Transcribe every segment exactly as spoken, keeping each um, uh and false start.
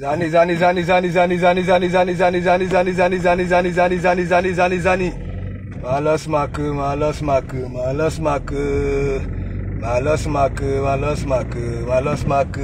Zani, zani, zani, zani, zani, zani, zani, zani, zani, zani, zani, zani, zani, zani, zani, zani, zani, zani, zani. Malos maku, malos maku, malos maku, malos maku, malos maku, malos maku.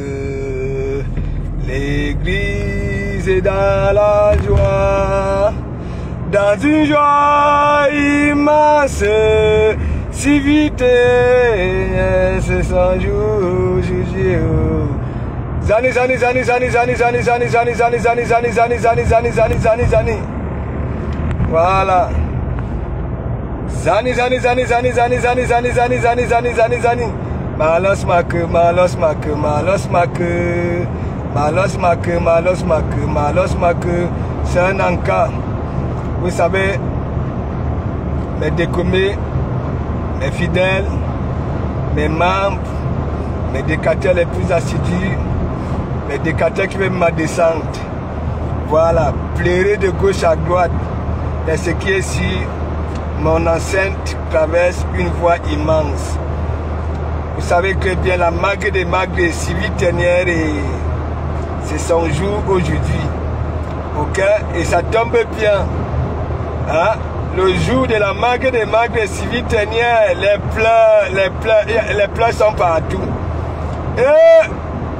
L'église est dans la joie, dans une joie immense, si vite, c'est sans jour, jour. Zani, zani, zani, zani, zani, zani, zani, zani, zani, zani, zani, zani, zani, zani, zani, zani, zani. Voilà. Zani, zani, zani, zani, zani, zani, zani, zani, zani, zani, zani, zani. Malos maku, malos maku, malos maku, malos maku, malos maku, malos maku. C'est un encas. Vous savez, mes décommés, mes fidèles, mes membres, mes décateurs les plus assidus, mes décateurs qui veulent ma descente. Voilà, plairez de gauche à droite. Mais ce qui est ici, mon enceinte traverse une voie immense. Vous savez que bien la mague des magues est si vite dernière et c'est son jour aujourd'hui. Ok? Et ça tombe bien. Hein? Le jour de la mague des magues est si vite dernière, les pleurs, les pleurs, les pleurs sont partout. Et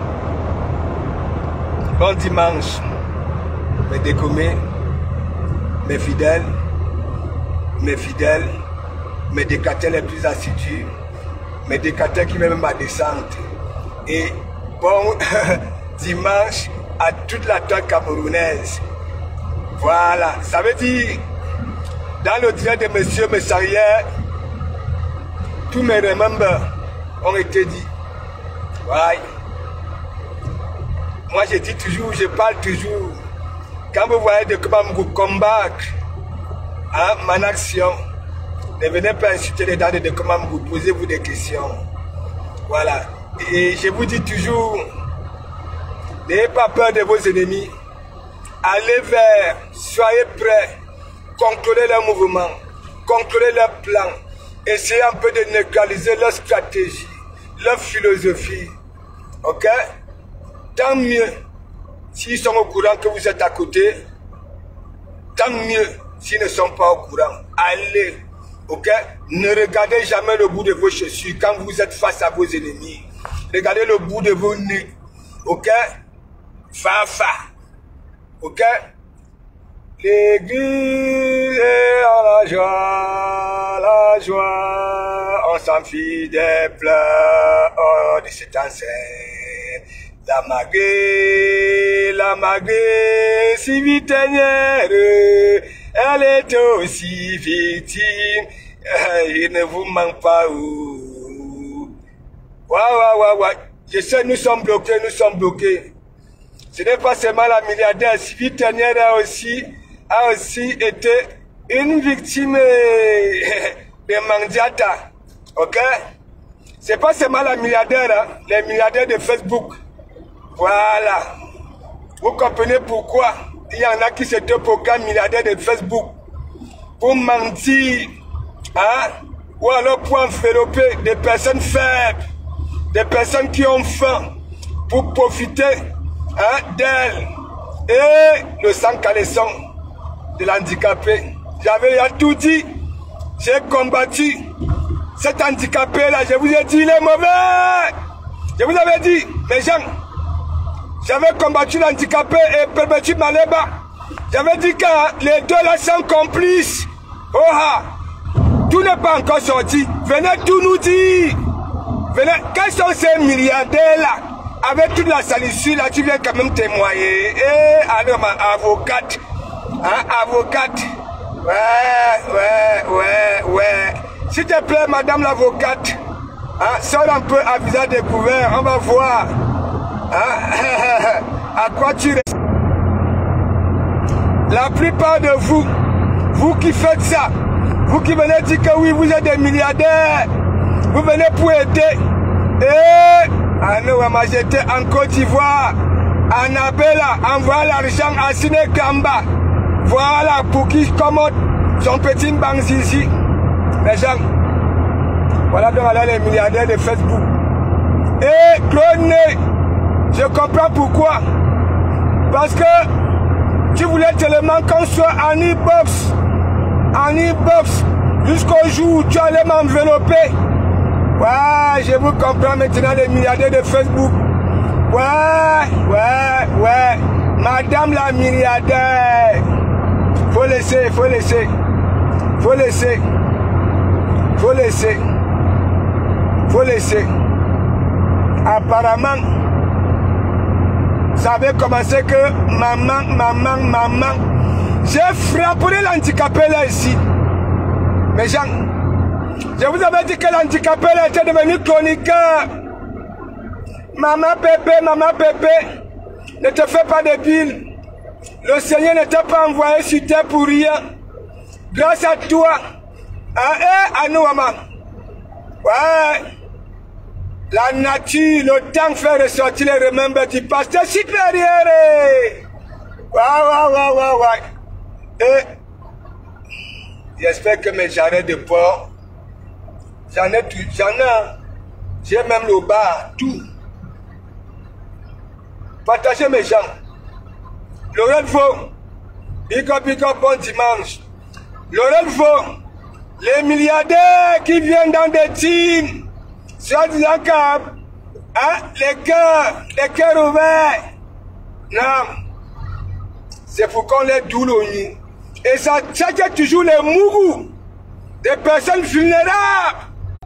bon dimanche, mes décommés, mes fidèles, mes fidèles, mes décateurs les plus assidus, mes décateurs qui m'aiment ma descente. Et bon dimanche à toute la terre camerounaise. Voilà, ça veut dire, dans le direct de Monsieur Messarière, tous mes remembers ont été dit. Ouais. Moi je dis toujours, je parle toujours. Quand vous voyez de comment vous combattre, hein, mon action, ne venez pas insulter les dames de comment vous posez-vous des questions. Voilà. Et je vous dis toujours, n'ayez pas peur de vos ennemis. Allez vers, soyez prêts, contrôlez leurs mouvements, contrôlez leurs plans, essayez un peu de neutraliser leur stratégie, leur philosophie. Ok? Tant mieux s'ils sont au courant que vous êtes à côté. Tant mieux s'ils ne sont pas au courant. Allez. Ok? Ne regardez jamais le bout de vos chaussures quand vous êtes face à vos ennemis. Regardez le bout de vos nez. Ok? Fa fa. Ok? L'église est en la joie, la joie. On s'en fiche des pleurs oh, de cet ancien. La magrée, la magrée, si vite dernière, elle est aussi victime. Il ne vous manque pas où. Waouh, waouh, waouh, waouh. Je sais, nous sommes bloqués, nous sommes bloqués. Ce n'est pas seulement la milliardaire, si vite dernière a aussi, a aussi été une victime de Mandiata. Ok? C'est pas seulement la milliardaire, hein, les milliardaires de Facebook. Voilà. Vous comprenez pourquoi il y en a qui se proclament milliardaires de Facebook pour mentir, hein, ou alors pour envelopper des personnes faibles, des personnes qui ont faim, pour profiter, hein, d'elles. Et le sang caleçon de l'handicapé. J'avais tout dit, j'ai combattu cet handicapé-là, je vous ai dit, il est mauvais. Je vous avais dit, les gens, j'avais combattu l'handicapé et permettu Maleba. J'avais dit que les deux là sont complices. Oh ah, tout n'est pas encore sorti. Venez tout nous dire. Venez, quels sont ces milliardaires là? Avec toute la salissure là, tu viens quand même témoigner. Eh, alors ma avocate. Hein, avocate. Ouais, ouais, ouais, ouais. S'il te plaît, madame l'avocate. Hein, sors un peu à visage découvert, on va voir. Hein? À quoi tu restes? La plupart de vous, vous qui faites ça, vous qui venez dire que oui, vous êtes des milliardaires, vous venez pour aider. Et à nous, à Majesté en Côte d'Ivoire, Annabella envoie l'argent à Sine Kamba. Voilà pour qui commode son petit banque ici. Les gens, voilà donc là les milliardaires de Facebook. Et Claude, je comprends pourquoi Parce que tu voulais tellement qu'on soit en e-box, en e-box, jusqu'au jour où tu allais m'envelopper. Ouais, je vous comprends maintenant les milliardaires de Facebook. Ouais, ouais, ouais. Madame la milliardaire. Faut laisser, faut laisser. Faut laisser. Faut laisser. Faut laisser. Apparemment, ça avait commencé que maman, maman, maman. J'ai frappé l'handicapé là ici. Mes gens, je vous avais dit que l'handicapé là était devenu chroniqueur. Maman Pépé, maman Pépé, ne te fais pas de bile. Le Seigneur ne t'a pas envoyé sur terre pour rien. Grâce à toi, à eux, à nous, maman. Ouais. La nature, le temps fait ressortir les remembres du pasteur supérieur. Ouais, ouais, ouais, ouais, ouais. Et j'espère que mes jarrets de porc, j'en ai tout, j'en ai. J'ai même le bar, tout. Partagez mes gens. Laurent Vaux, big up, big up, bon dimanche. Laurent Vaux, les milliardaires qui viennent dans des teams, soit disant que hein, les cœurs, les cœurs ouverts. Non. C'est pour qu'on les doule au nid. Et ça tient toujours les mourous des personnes vulnérables.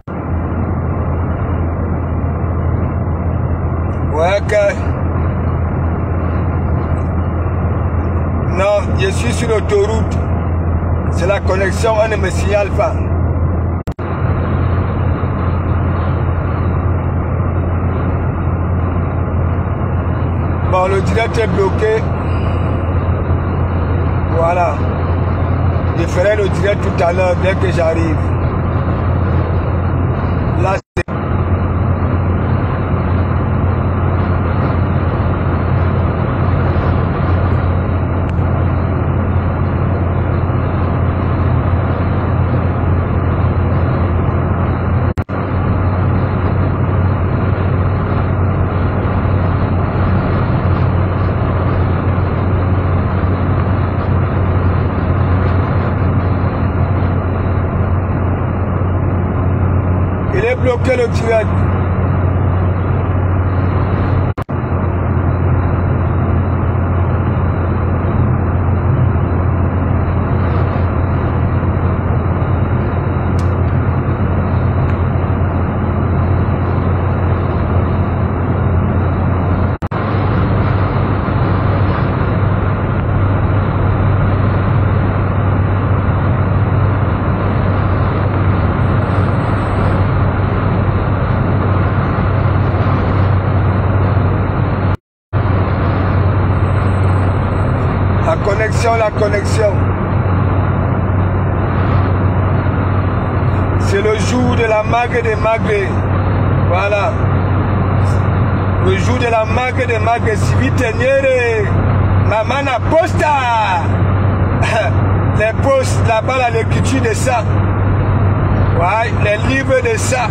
Ouais, que. Non, je suis sur l'autoroute. C'est la connexion, on ne me signale pas. Bon, le direct est bloqué. Voilà. Je ferai le direct tout à l'heure dès que j'arrive. Là, c'est... bloquer le direct. La connexion. C'est le jour de la mague des magrets. Voilà. Le jour de la mague des magrets. Si vite tenere. Maman a posta. Les postes là-bas, là, l'écriture de ça. Ouais, les livres de ça.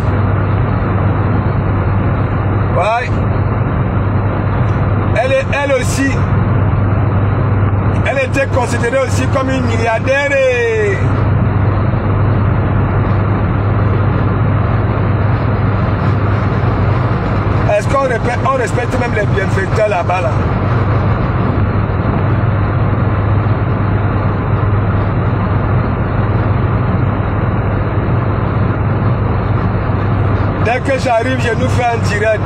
Ouais. Elle, est, elle aussi. Elle était considérée aussi comme une milliardaire. Et... est-ce qu'on respecte, on respecte même les bienfaiteurs là-bas là? Dès que j'arrive, je nous fais un direct.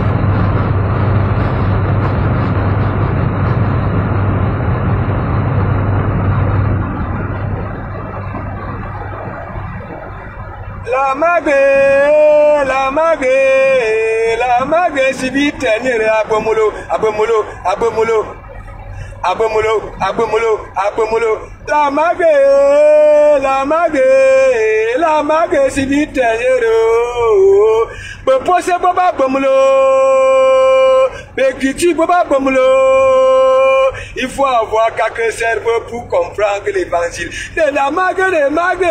La mague, la mague, la mague, si vite tenir abomolo, abomolo, abomolo, abomolo, abomolo, abomolo. La mague, la mague, la mague, si vite tenir. Be pose boba abomolo, be kiti boba abomolo. Il faut avoir quelques cerveaux pour comprendre l'évangile. De la mague, de mague.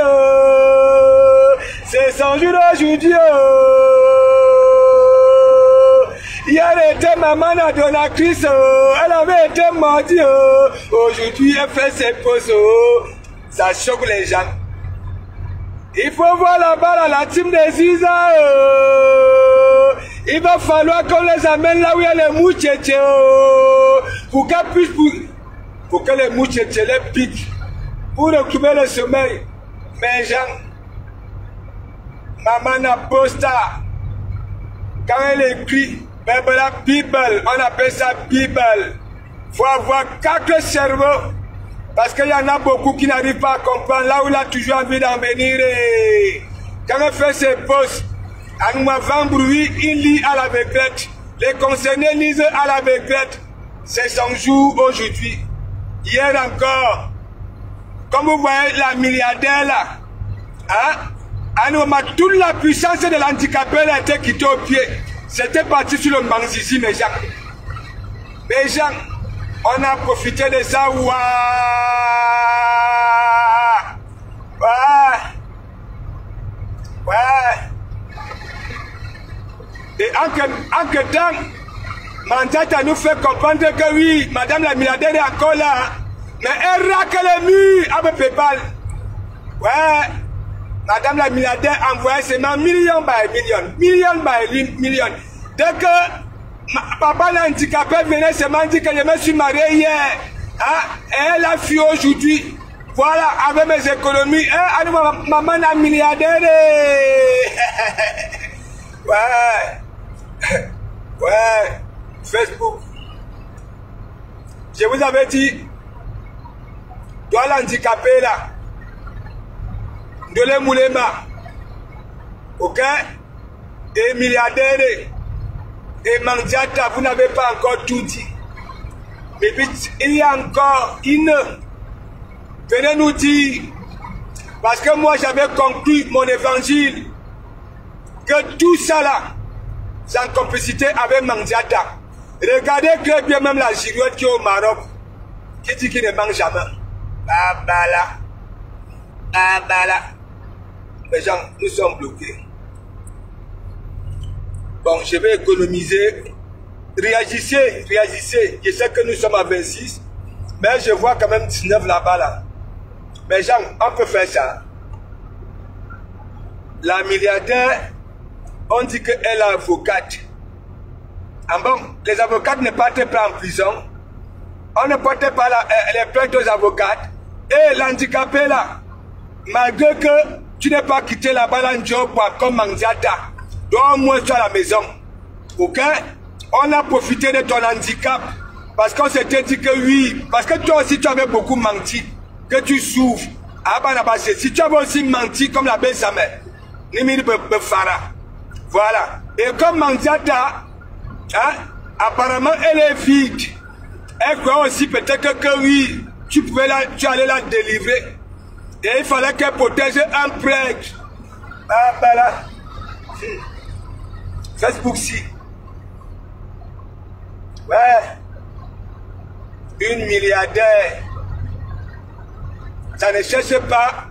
C'est son jour aujourd'hui. Hier était maman à Donacris, oh, elle avait été mordue. Oh. Aujourd'hui, elle fait ses pauses. Oh. Ça choque les gens. Il faut voir là-bas la team des Isa. Oh. Il va falloir qu'on les amène là où il y a les mouchetés. Oh. Pour qu'elles puissent, pour, pour que les mouchetés les piquent. Pour occuper le sommeil. Mais gens, maman n'a posta. Quand elle écrit la Bible, on appelle ça Bible. Il faut avoir quatre cerveaux. Parce qu'il y en a beaucoup qui n'arrivent pas à comprendre là où il a toujours envie d'en venir. Quand elle fait ses postes, en nous avant bruit, il lit à la retraite. Les concernés lisent à la retraite. C'est son jour aujourd'hui. Hier encore, comme vous voyez la milliardaire là, hein? À nous, toute la puissance de l'handicapé a été quittée au pied. C'était parti sur le Manzizi, mes gens. Mes gens, on a profité de ça. Ouah! Ouais! Ouais! Et en que, en que temps, Mandata nous fait comprendre que oui, madame la milliardaire est encore là. Mais elle raque les murs avec Pépal. Ouais! Madame la milliardaire envoyait seulement millions par millions, millions par millions. Dès que ma, papa l'handicapé venait seulement dire que je me suis marié hier, hein, et elle a fui aujourd'hui. Voilà, avec mes économies, hein, maman la milliardaire. Ouais, ouais, Facebook. Je vous avais dit, toi l'handicapé là, de les moulema, ok? Et milliardaire, et Mandiata, vous n'avez pas encore tout dit. Mais il y a encore une. Venez nous dire, parce que moi j'avais conclu mon évangile, que tout ça là, c'est en complicité avec Mandiata. Regardez très bien même la girouette qui est au Maroc, qui dit qu'il ne mange jamais. Ah bah là, ah bah là. Les gens, nous sommes bloqués. Bon, je vais économiser. Réagissez, réagissez. Je sais que nous sommes à vingt-six, mais je vois quand même dix-neuf là-bas là. Mais gens, on peut faire ça. La milliardaire, on dit qu'elle est avocate. Ah bon, les avocates ne partent pas en prison. On ne porte pas la, les plaintes aux avocates. Et l'handicapé là, malgré que tu n'es pas quitté là-bas dans job comme Mandiata. Dois au moins tu à la maison. Ok? On a profité de ton handicap. Parce qu'on s'était dit que oui. Parce que toi aussi tu avais beaucoup menti. Que tu souffres. Ah bah là-bas, si tu avais aussi menti comme la belle Samet. Nimiri Befara. Voilà. Et comme Mandiata, hein, apparemment elle est vide. Elle croit aussi peut-être que, que oui, tu pouvais la, tu allais la délivrer. Et il fallait qu'elle protège un prêtre. Ah ben là. Facebook-ci. Ouais. Une milliardaire. Ça ne cherche pas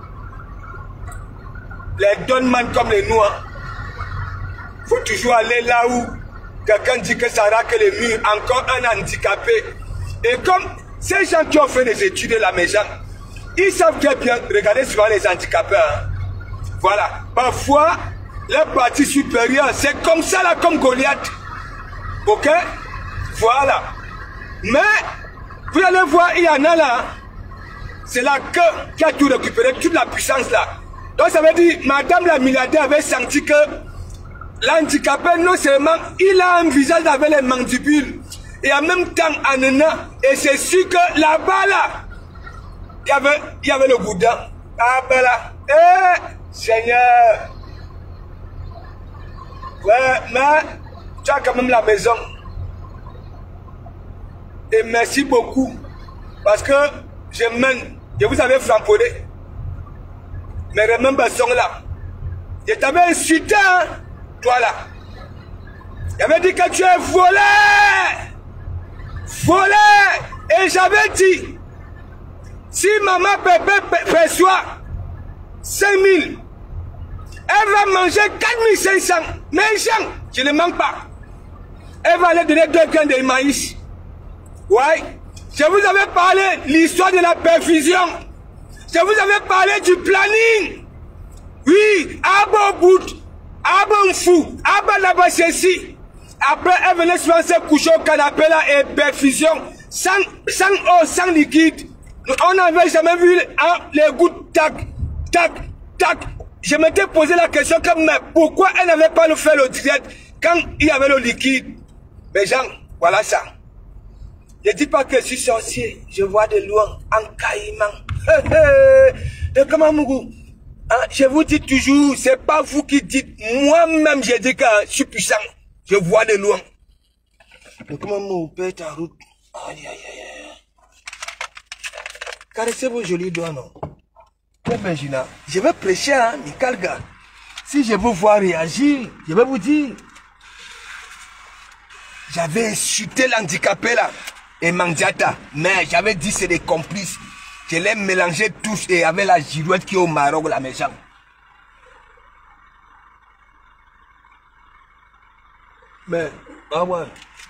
les donnements comme les noirs. Il faut toujours aller là où quelqu'un dit que ça raque les murs. Encore un handicapé. Et comme ces gens qui ont fait des études à la maison, ils savent très bien, regardez souvent les handicapés. Hein. Voilà. Parfois, leur partie supérieure, c'est comme ça là, comme Goliath. Ok? Voilà. Mais, vous allez voir, il y en a là. C'est la queue qui a tout récupéré, toute la puissance là. Donc ça veut dire, madame la milliardaire avait senti que l'handicapé, non seulement, il a un visage avec les mandibules. Et en même temps, en un et c'est sûr que là-bas là, Il y, avait, il y avait le boudin. Ah ben là. Eh, Seigneur. Ouais, mais tu as quand même la maison. Et merci beaucoup. Parce que je mène. Je vous avais framponné. Mais remember song là. Je t'avais insulté, hein, toi là. J'avais dit que tu es volé. Volé. Et j'avais dit. Si maman bébé perçoit cinq mille, elle va manger quatre mille cinq cents. Mais Jean, je ne manque pas. elle va aller donner deux grains de maïs. Ouais. Je vous avais parlé l'histoire de la perfusion. Je vous avais parlé du planning. Oui, Abo Bout, Abo Mfou, Abo Nabasesi. Après, elle venait souvent se coucher au canapé là et perfusion. Sans, sans eau, sans liquide. On n'avait jamais vu hein, les gouttes tac, tac, tac. Je m'étais posé la question comme, mais pourquoi elle n'avait pas le fait le direct quand il y avait le liquide? Mais gens, voilà ça. Ne dis pas que je suis sorcier, je vois de loin, en caïman. De comment Mougou? Hein, je vous dis toujours, c'est pas vous qui dites, moi-même j'ai dit que je suis puissant, je vois de loin. De comment Mougou paie ta route? Aïe aïe aïe. Caressez vos jolis doigts, non? Très bien, Gina. Je vais prêcher, hein, Mikalga. Si je vous vois réagir, je vais vous dire. J'avais insulté l'handicapé là. Et Mandiata, mais j'avais dit c'est des complices. Je les mélangeais tous et avec la girouette qui est au Maroc, la méchante. Mais, ah ouais.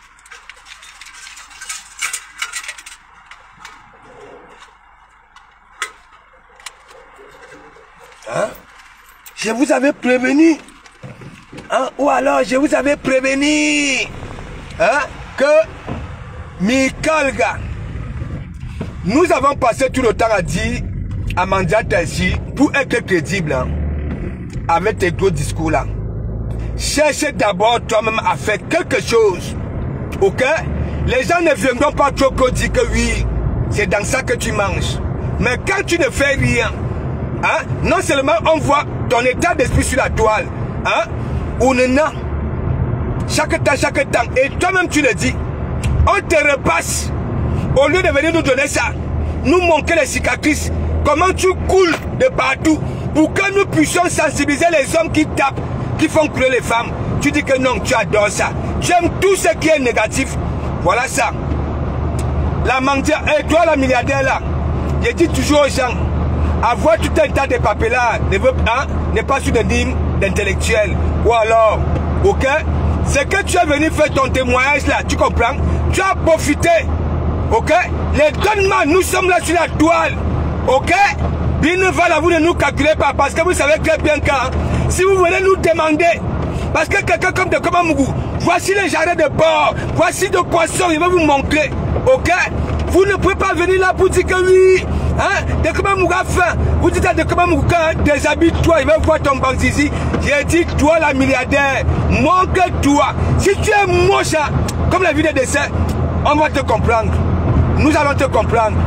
Hein? Je vous avais prévenu. Hein? Ou alors je vous avais prévenu. Hein? Que Mikalga, nous avons passé tout le temps à dire à Mandiata ici, pour être crédible, hein, avec tes gros discours là, cherche d'abord toi-même à faire quelque chose. Ok? Les gens ne viendront pas trop dire que oui, c'est dans ça que tu manges. Mais quand tu ne fais rien, hein, non seulement on voit ton état d'esprit sur la toile, hein, ou non, chaque temps, chaque temps, et toi-même tu le dis, on te repasse. Au lieu de venir nous donner ça, nous montrer les cicatrices, comment tu coules de partout, pour que nous puissions sensibiliser les hommes qui tapent, qui font couler les femmes. Tu dis que non, tu adores ça. Tu aimes tout ce qui est négatif. Voilà ça. La mentir, et toi la milliardaire là, je dis toujours aux gens, avoir tout un tas de papiers là n'est hein, pas synonyme d'intellectuel. Ou alors, ok, c'est que tu es venu faire ton témoignage là, tu comprends? Tu as profité, ok? Les donnements, nous sommes là sur la toile, ok? Bien ne va là, vous ne nous calculez pas parce que vous savez très bien que hein, si vous venez nous demander, parce que quelqu'un comme de Komamougou, voici les jardins de porc, voici de poissons, il va vous montrer, ok? Vous ne pouvez pas venir là pour dire que oui, hein, de Komamougou a faim. Vous dites à de Komamougou, déshabille-toi, il va voir ton banque ici. J'ai dit, toi la milliardaire, montre-toi. Si tu es moche, hein, comme la vie de dessin, on va te comprendre. Nous allons te comprendre.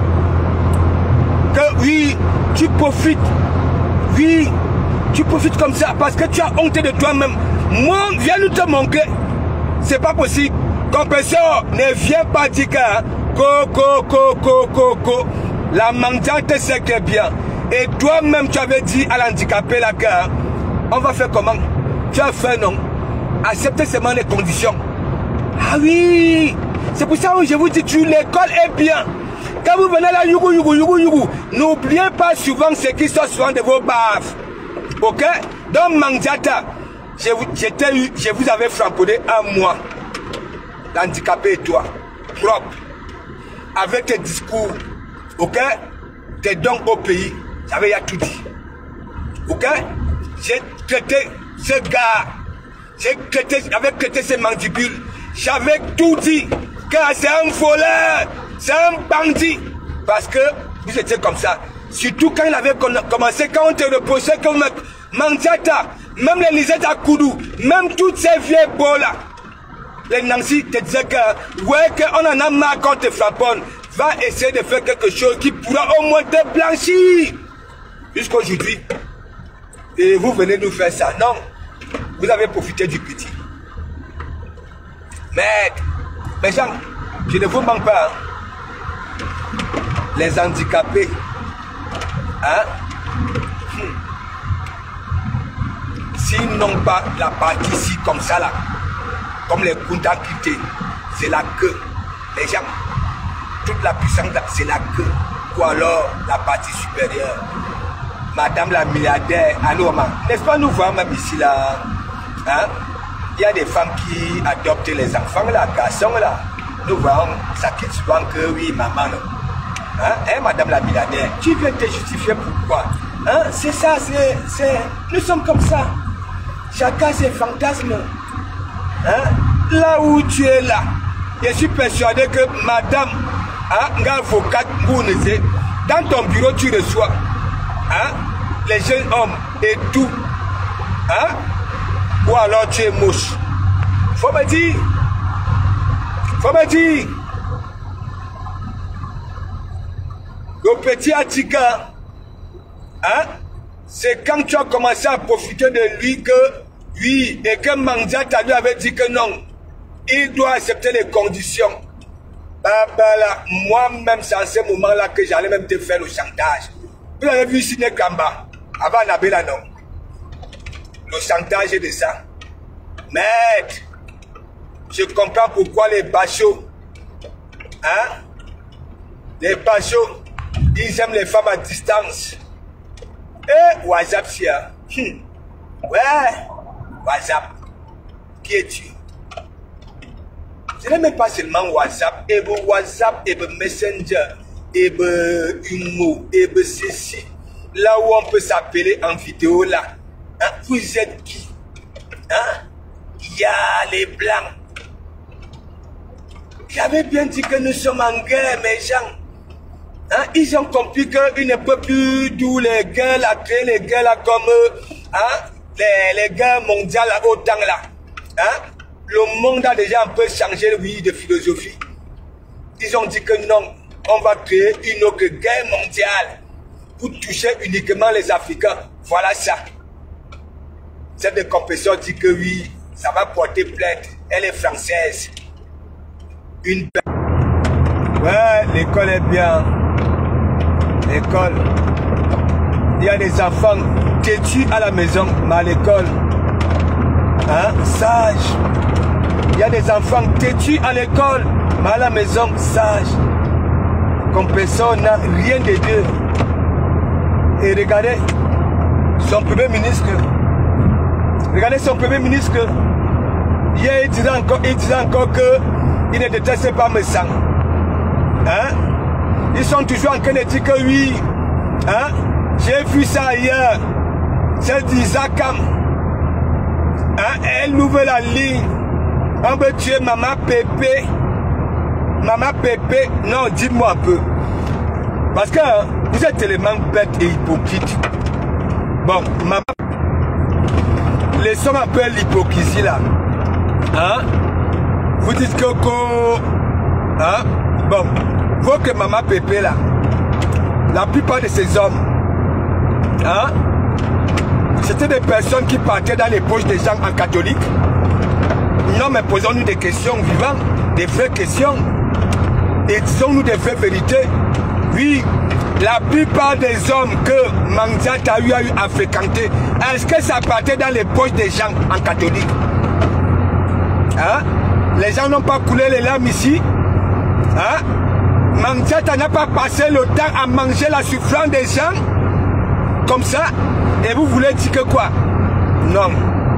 Que oui, tu profites. Oui, tu profites comme ça parce que tu as honte de toi-même. Moi, viens nous te montrer. C'est pas possible. Compresseur, ne viens pas dire que hein, Coco, coco, coco. La mendiante sait très bien. Et toi-même, tu avais dit à l'handicapé là que hein, on va faire comment? Tu as fait non. Acceptez seulement les conditions. Ah oui, c'est pour ça que je vous dis, tu l'école est bien. Quand vous venez là, yougou, yougou, yougou, yougou, n'oubliez pas souvent ce qui sort souvent de vos baves. Ok? Donc, Mandiata, je vous, je vous avais framponné un mois. L'handicapé et toi, propre, avec tes discours, ok? Tes dons au pays, j'avais tout dit. Ok? J'ai traité ce gars, j'ai traité, j'avais traité ces mandibules, j'avais tout dit, car c'est un voleur, c'est un bandit, parce que vous étiez comme ça. Surtout quand il avait commencé, quand on te reprochait comme Mandiata, même les Lisette à Koudou, même toutes ces vieilles beaux là. Les Nancy te disaient que, ouais, qu'on en a marre quand te frapponne. Va essayer de faire quelque chose qui pourra au moins te blanchir. Jusqu'aujourd'hui. Et vous venez nous faire ça. Non. Vous avez profité du petit. Mais, mes gens, je ne vous manque pas. Hein. Les handicapés. Hein? Hmm. S'ils n'ont pas la partie ici comme ça là. Comme les Kunda quittés, c'est la queue. Les gens, toute la puissance, c'est la queue. Ou alors la partie supérieure. Madame la milliardaire, Anouama, n'est-ce pas nous voir même ici là? Hein? il y a des femmes qui adoptent les enfants là, garçons là. Nous voyons ça qui souvent que oui, maman. Hein, hein madame la milliardaire, tu viens te justifier pourquoi? Hein, c'est ça, c'est. Nous sommes comme ça. Chacun ses fantasmes. Hein, là où tu es là, je suis persuadé que madame, hein, avocate, dans ton bureau tu reçois hein, les jeunes hommes et tout. Hein, ou alors tu es moche. Faut me dire. Faut me dire. Le petit Atika, hein, c'est quand tu as commencé à profiter de lui que, oui, et que Mandiata lui avait dit que non, il doit accepter les conditions. Ah ben là, moi-même, c'est à ce moment-là que j'allais même te faire le chantage. Vous avez vu Siné Kamba, avant Nabela, non? Le chantage de ça. Mais, je comprends pourquoi les bachos, hein, les bachos, ils aiment les femmes à distance. Eh, WhatsApp, sia. Hum. Ouais, WhatsApp. Qui es-tu? Ce n'est même pas seulement WhatsApp, et be WhatsApp, et be Messenger, et be Humo, et be ceci. Là où on peut s'appeler en vidéo là. Hein? Vous êtes qui? Hein? Il y a les blancs. J'avais bien dit que nous sommes en guerre, mes gens. Hein? Ils ont compris qu'ils ne peuvent plus d'où les guerres là, créer les guerres là comme hein? les, les guerres mondiales là, autant là. Hein? Le monde a déjà un peu changé oui, de philosophie. Ils ont dit que non, on va créer une autre guerre mondiale pour toucher uniquement les Africains. Voilà ça. Cette compétition dit que oui, ça va porter plainte. Elle est française. Une ouais, l'école est bien. L'école. Il y a des enfants têtus à la maison, mais à l'école, hein, sage. Il y a des enfants têtus à l'école, mais à la maison, sage. Comme personne n'a rien de deux. Et regardez, son premier ministre, regardez son premier ministre, hier il disait encore, il disait encore qu'il ne détestait pas mes sangs. Hein? Ils sont toujours en train de dire que oui, hein? J'ai vu ça ailleurs. C'est d'Isakam. Hein? Elle ouvre la ligne. On veut tuer Maman Pépé. Maman Pépé. Non, dites-moi un peu. Parce que hein, vous êtes tellement bête et hypocrite. Bon, maman. Laissons un peu l'hypocrisie là. Hein? Vous dites que. Hein? Bon. Faut que Maman Pépé là, la plupart de ces hommes, hein, c'était des personnes qui partaient dans les poches des gens en catholique. Non, mais posons-nous des questions vivantes, des vraies questions, et disons-nous des vraies vérités. Oui, la plupart des hommes que Mandiata a eu à fréquenter, est-ce que ça partait dans les poches des gens en catholique? Hein? Les gens n'ont pas coulé les larmes ici. Hein? Mandiata n'a pas passé le temps à manger la souffrance des gens comme ça, et vous voulez dire que quoi? Non.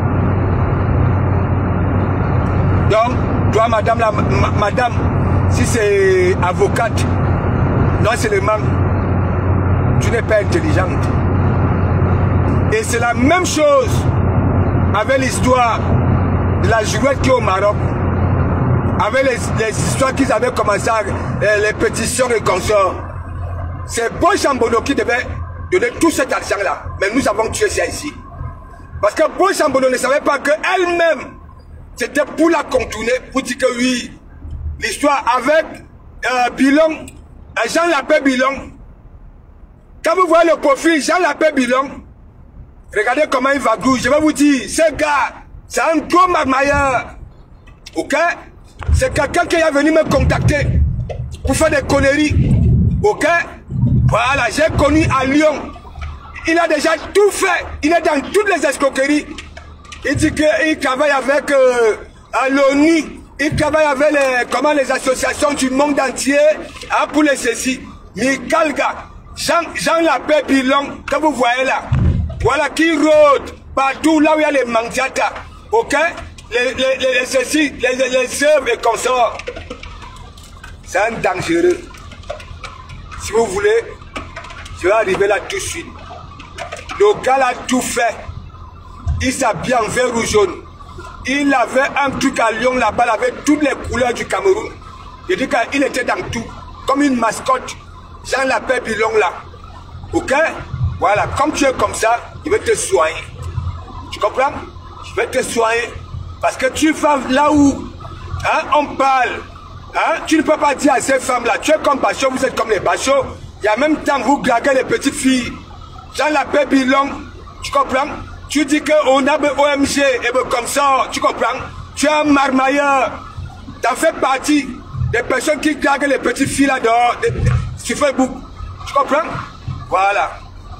Donc, toi, madame, la, ma, madame, si c'est avocate, non seulement, tu n'es pas intelligente. Et c'est la même chose avec l'histoire de la jouette qui est au Maroc. Avec les, les histoires qu'ils avaient commencé, à, les pétitions et consorts. C'est Boy Chambono qui devait donner tout cet argent-là. Mais nous avons tué ça ici. Parce que Boy Chambono ne savait pas qu'elle-même, c'était pour la contourner, pour dire que oui, l'histoire avec euh, Bilong, Jean Lapé Bilong. Quand vous voyez le profil Jean Lapé Bilong, regardez comment il va grouiller. Je vais vous dire, ce gars, c'est un gros magmailleur. Ok? C'est quelqu'un qui est venu me contacter pour faire des conneries. Ok? Voilà, j'ai connu à Lyon. Il a déjà tout fait. Il est dans toutes les escroqueries. Il dit qu'il travaille avec euh, l'ONU. Il travaille avec les, comment, les associations du monde entier hein, pour les saisies. Mikalga, Jean, Jean Lapé Bilong, que vous voyez là. Voilà qui rôde partout là où il y a les Mandiata. Ok? les, les, les, les, ceci, les, les, les œuvres et consorts. C'est un dangereux. Si vous voulez, je vais arriver là tout de suite. Le gars a tout fait. Il s'habille en vert ou jaune. Il avait un truc à Lyon là-bas avec toutes les couleurs du Cameroun. Je dis qu'il était dans tout. Comme une mascotte. Jean Lapin Bilong là. Ok? Voilà. Comme tu es comme ça, il va te soigner. Tu comprends? Je vais te soigner. Parce que tu vas là où hein, on parle. Hein, tu ne peux pas dire à ces femmes-là, tu es comme Bachot, vous êtes comme les Bachots. Et en même temps, vous glaguez les petites filles. Jean Lapin Bilong, tu comprends? Tu dis qu'on a O M G et comme ça, tu comprends? Tu es un marmailleur. Tu en fais partie des personnes qui glaguent les petites filles là dehors, de, de, sur Facebook. Tu comprends? Voilà.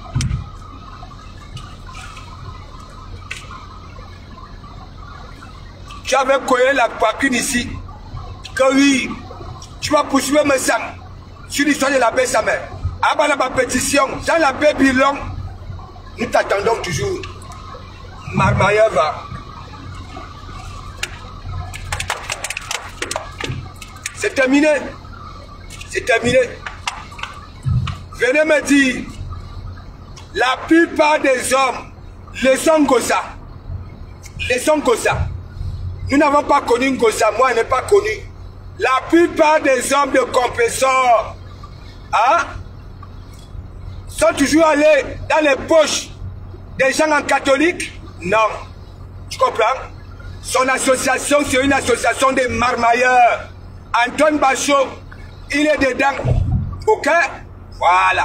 Tu avais collé la poitrine ici. Que oui, tu vas poursuivre mes sangs sur l'histoire de la paix sa mère. Avant la pétition, Jean Lapin Bilong, nous t'attendons toujours. Marmailleur va. C'est terminé. C'est terminé. Venez me dire, la plupart des hommes, les Ngossa, les Ngossa, nous n'avons pas connu Ngossa, moi je n'ai pas connu. La plupart des hommes de compresseurs hein, sont toujours allés dans les poches des gens en catholique. Non. Tu comprends? Son association, c'est une association de marmailleurs. Antoine Bachot, il est dedans. Ok? Voilà.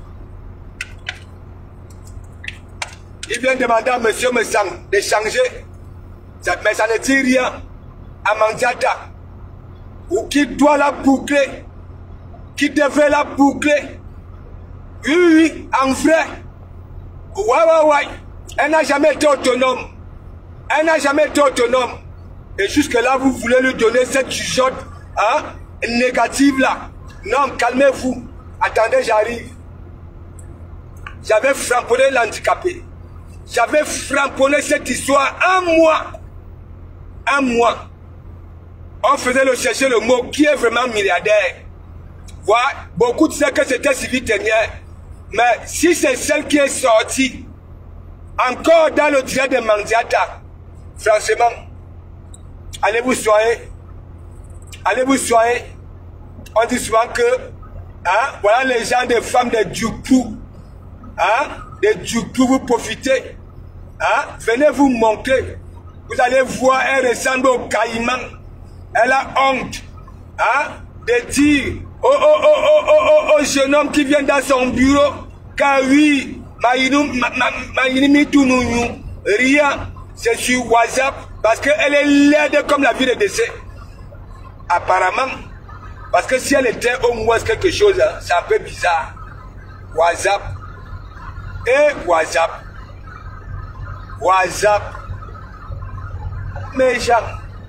Il vient demander à monsieur Messang de changer. Mais ça ne dit rien à Mandiata. Ou qui doit la boucler, qui devrait la boucler. Oui, oui, en vrai. Ouais, ouais, ouais. Elle n'a jamais été autonome. Elle n'a jamais été autonome. Et jusque-là, vous voulez lui donner cette chuchote hein, négative là. Non, calmez-vous. Attendez, j'arrive. J'avais framponné l'handicapé. J'avais framponné cette histoire un mois. Un mois. On faisait le chercher le mot qui est vraiment milliardaire. Voilà. Beaucoup disaient que c'était Sylvie Tenière. Mais si c'est celle qui est sortie, encore dans le direct de Mandiata, franchement, allez vous soigner. Allez vous soigner. On dit souvent que, hein, voilà les gens des femmes de Djoupou. Hein, de Djoupou, vous profitez. Hein, venez vous montrer. Vous allez voir, elle ressemble au caïman. Elle a honte hein, de dire oh, oh, oh, oh, oh, oh, oh, jeune homme qui vient dans son bureau, car oui, rien, c'est sur WhatsApp, parce qu'elle est laide comme la vie de décès. Apparemment, parce que si elle était au moins quelque chose, hein, c'est un peu bizarre. WhatsApp, et WhatsApp, WhatsApp, mes gens.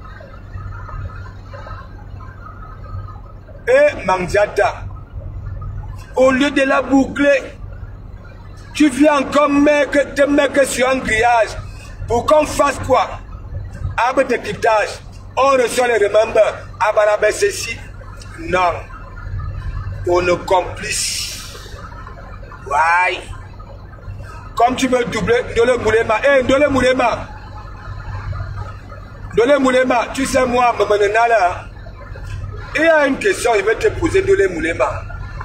Et Mandiata, au lieu de la boucler, tu viens encore mettre, te mettre sur un grillage pour qu'on fasse quoi? Arbre de cryptage, on reçoit les remembers, Abarabe ceci. Non, on ne complice. Ouais. Comme tu veux doubler Ndole Moulema, eh Ndole Moulema, Ndole Moulema, tu sais moi, Mamanana là. Il y a une question, je vais te poser de les Moulema.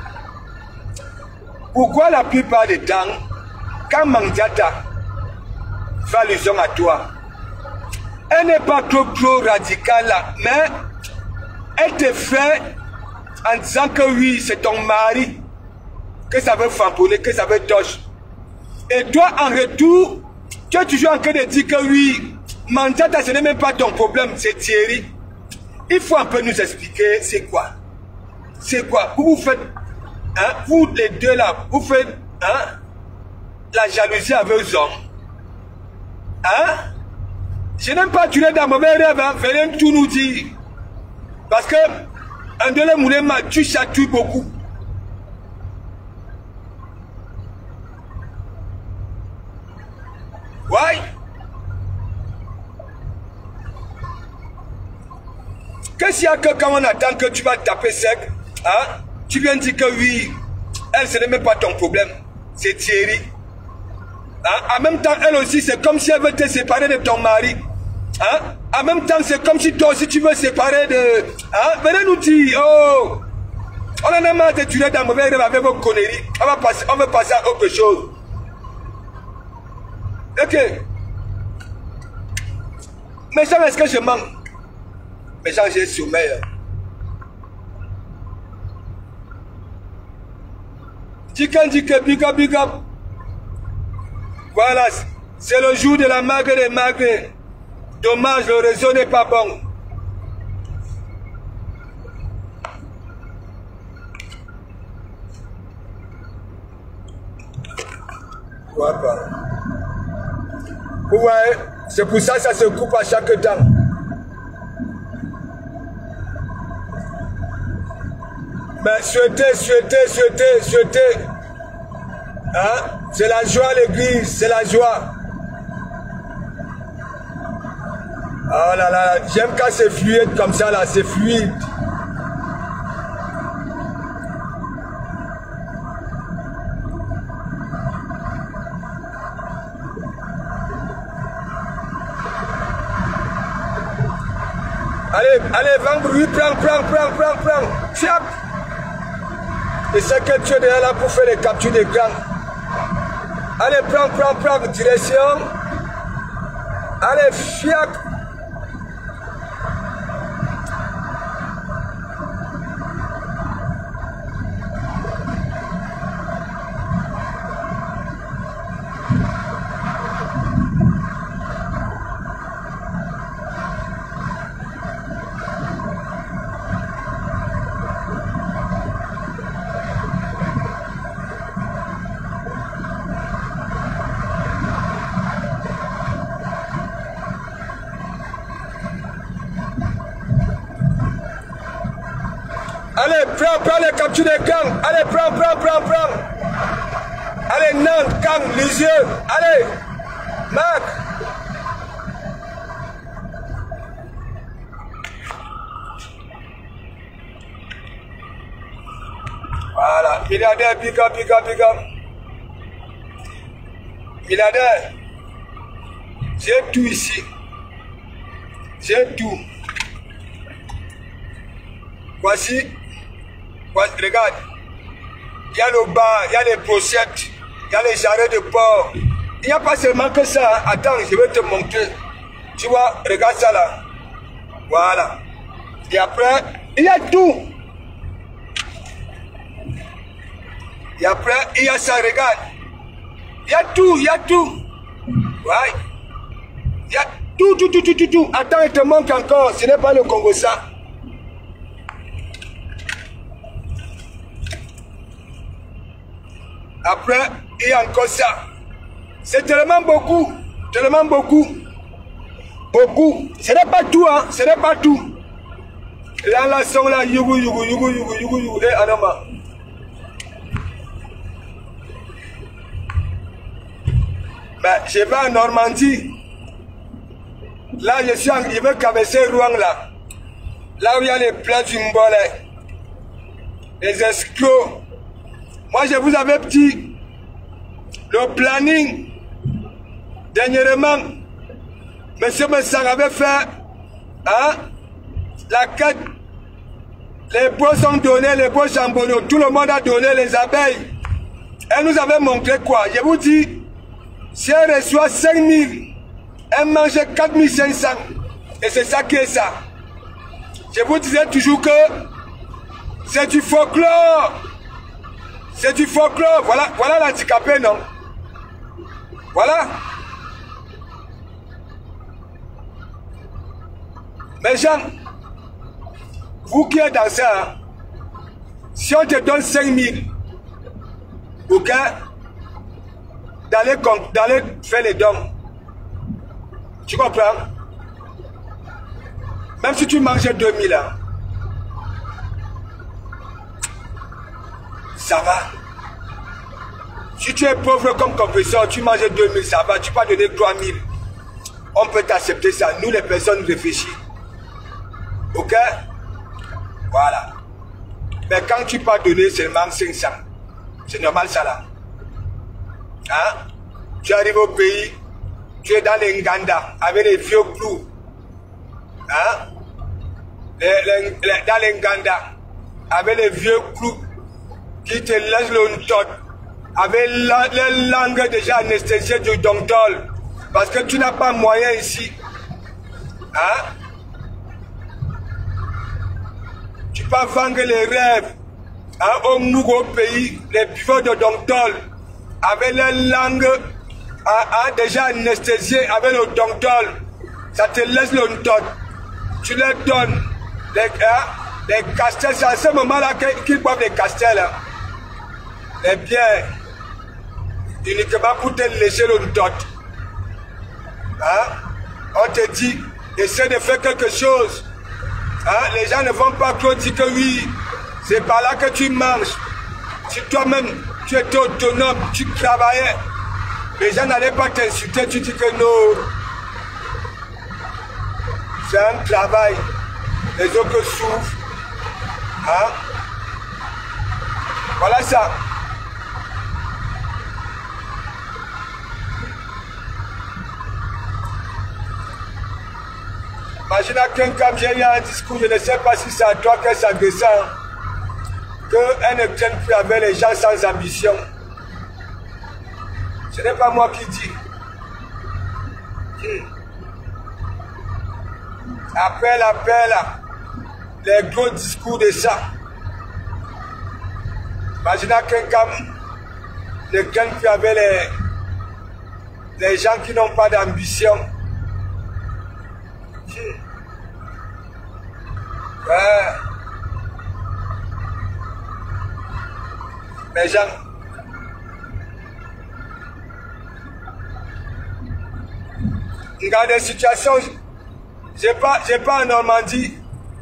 Pourquoi la plupart des temps, quand Mandiata fait allusion à toi, elle n'est pas trop trop radicale là, mais elle te fait en disant que oui, c'est ton mari, que ça veut famponner, que ça veut torche. Et toi, en retour, tu es toujours en train de dire que oui, Mandiata, ce n'est même pas ton problème, c'est Thierry. Il faut un peu nous expliquer c'est quoi. C'est quoi. Vous vous faites, hein, vous les deux là, vous faites hein, la jalousie avec vos hommes. Hein? Je n'aime pas tuer dans mauvais rêve, hein, venez tout nous dire. Parce que, un de les moulins, tu chatouilles beaucoup. Ouais. Asia que quand on attend que tu vas taper sec, hein, tu viens dire que oui, elle ce n'est même pas ton problème, c'est Thierry. Hein? En même temps, elle aussi, c'est comme si elle veut te séparer de ton mari. Hein? En même temps, c'est comme si toi aussi tu veux séparer de... Hein? Venez nous dire, oh, on en a marre de tuer dans mauvais rêve avec vos conneries. On va passer, on veut passer à autre chose. Ok. Mais ça, est-ce que je mens? Mais ça, j'ai sommeil. Dis qu'on dit que big up, big up. Voilà, c'est le jour de la maigre des maigres. Dommage, le réseau n'est pas bon. Voilà. Vous voyez, c'est pour ça que ça se coupe à chaque temps. Mais souhaitez, souhaitez, souhaitez, souhaitez. Hein? C'est la joie l'église, c'est la joie. Oh là là, j'aime quand c'est fluide comme ça là, c'est fluide. Allez, allez, vends bruit, prends, prends, prends, prends, prends. Fiac. Et c'est que tu es déjà là pour faire les captures d'écran. Allez, prends, prends, prends, direction. Allez, fiac. Allez, prends, prends les captures d'écran. Allez, prends, prends, prends, prends. Allez, Nantes, Kang, les yeux. Allez, Marc. Voilà, milliardaire, big up, big up, big up. Milliardaire, j'ai tout ici. J'ai tout. Voici. Regarde, il y a le bar, il y a les brochettes, il y a les jarrets de porc. Il n'y a pas seulement que ça. Attends, je vais te montrer. Tu vois, regarde ça là. Voilà. Et après, il y a tout. Et après, il y a ça, regarde. Il y a tout, il y a tout. Ouais. Il y a tout, tout, tout, tout, tout, tout. Attends, il te manque encore. Ce n'est pas le Congo ça. Après, il y a encore ça. C'est tellement beaucoup, tellement beaucoup, beaucoup. Ce n'est pas tout, hein, ce n'est pas tout. Là, là, sont là, yougou, yougou, yougou, yougou, yougou, yougou, et anama. Ben, je vais en Normandie. Là, je suis en, je veux traverser Rouen, là. Là où il y a les plans du Mbolé. Les escrocs. Moi, je vous avais dit, le planning, dernièrement, M. Messang avait fait, hein, la quête, les beaux sont donnés, les beaux jambonneaux, tout le monde a donné les abeilles. Elle nous avait montré quoi? Je vous dis, si elle reçoit cinq mille, elle mange quatre mille cinq cents. Et c'est ça qui est ça. Je vous disais toujours que c'est du folklore. C'est du folklore. Voilà, voilà l'handicapé, non? Voilà. Mais Jean, vous qui êtes dans ça, si on te donne cinq mille, ok, d'aller faire les dons, tu comprends? Même si tu manges deux mille, hein, ça va. Si tu es pauvre comme confesseur, tu manges deux mille, ça va. Tu peux donner trois mille. On peut t'accepter ça. Nous, les personnes réfléchies. Ok? Voilà. Mais quand tu peux donner seulement cinq cents, c'est normal ça là. Hein? Tu arrives au pays, tu es dans les Nganda avec les vieux clous. Hein? Les, les, les, dans les Nganda avec les vieux clous qui te laissent le tot avec la, les langues déjà anesthésiées du docteur. Parce que tu n'as pas moyen ici. Hein? Tu peux vendre les rêves hein, au nouveau pays, les bureaux de docteur, avec les langues hein, déjà anesthésiées avec le docteur. Ça te laisse le tot. Tu leur donnes les, hein, les castels. C'est à ce moment-là qu'ils boivent les castels. Hein. Les biens, uniquement pour te laisser le tot. Hein? On te dit, essaie de faire quelque chose. Hein? Les gens ne vont pas dire que oui, c'est par là que tu manges. Si toi-même, tu étais autonome, tu travaillais, les gens n'allaient pas t'insulter, tu dis que non. C'est un travail. Les autres souffrent. Hein? Voilà ça. Imagine quelqu'un vient y a un discours, je ne sais pas si c'est à toi que ça descend, qu'elle ne tienne plus avec les gens sans ambition. Ce n'est pas moi qui dis. Hmm. Appelle, appelle, les gros discours de ça. Imagine quelqu'un ne tienne plus avec les, les gens qui n'ont pas d'ambition. Ouais. Les gens. Regarde les situations. J'ai pas, j'ai pas en Normandie.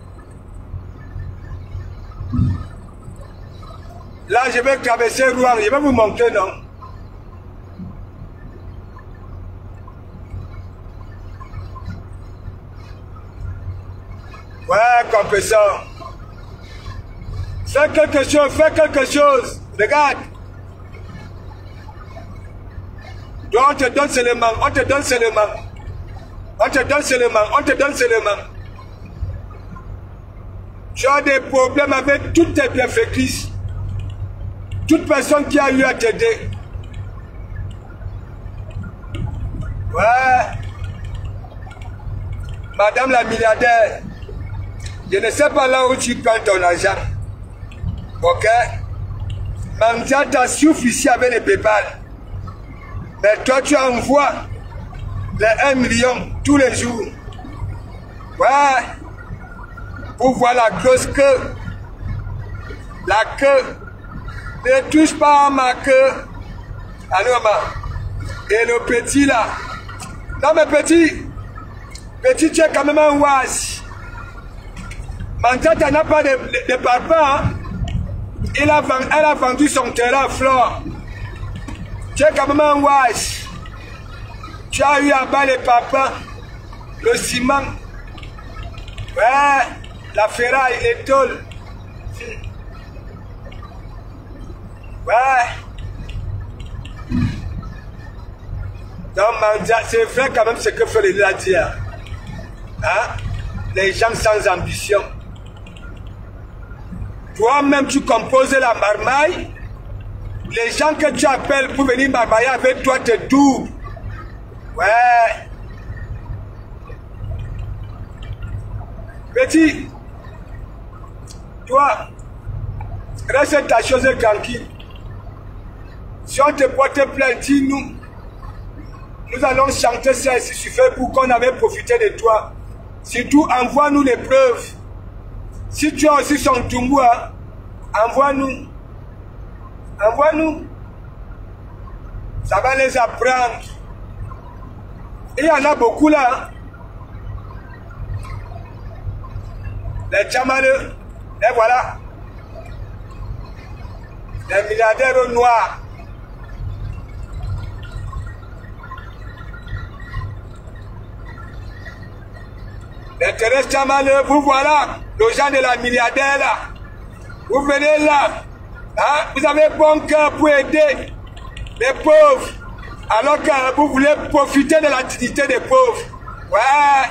Là, je vais traverser Rouen. Je vais vous montrer, non? Ouais, compétent. Fais quelque chose, fais quelque chose. Regarde. Donc on te donne seulement, on te donne seulement. On te donne seulement, on te donne seulement. Tu as des problèmes avec toutes tes bienfaitrices. Toute personne qui a eu à t'aider. Ouais. Madame la milliardaire. Je ne sais pas là où tu prends ton argent. Ok? Mandia t'a suffi ici avec les PayPal. Mais toi, tu envoies les un million tous les jours. Ouais. Pour voir la grosse queue. La queue. Ne touche pas à ma queue. Allô, maman. Et le petit là. Non, mais petit. Petit, tu es quand même un oise. Mandia n'a pas de, de, de papa. Hein? Il a vendu, elle a vendu son terrain à Flore. Tu es quand même un wise. Tu as eu à bas les papas, le ciment, ouais, la ferraille, les tôles. Ouais. Donc, Mandia, c'est vrai quand même ce que fait les dire. Hein? Les gens sans ambition. Toi-même, tu composes la marmaille. Les gens que tu appelles pour venir marmailler avec toi te doublent. Ouais. Petit, toi, reste ta chose tranquille. Si on te porte plainte, dis-nous. Nous allons chanter ça si tu fais pour qu'on avait profité de toi. Surtout, envoie-nous les preuves. Si tu as aussi son Tumboua, envoie-nous. Envoie-nous. Ça va les apprendre. Et il y en a beaucoup là. Les chamaleux. Et voilà. Les milliardaires noirs. Les Thérèse Tchamaleu, vous voilà, le gens de la milliardaire là. Vous venez là, hein? Vous avez bon cœur pour aider les pauvres, alors que vous voulez profiter de la dignité des pauvres. Ouais,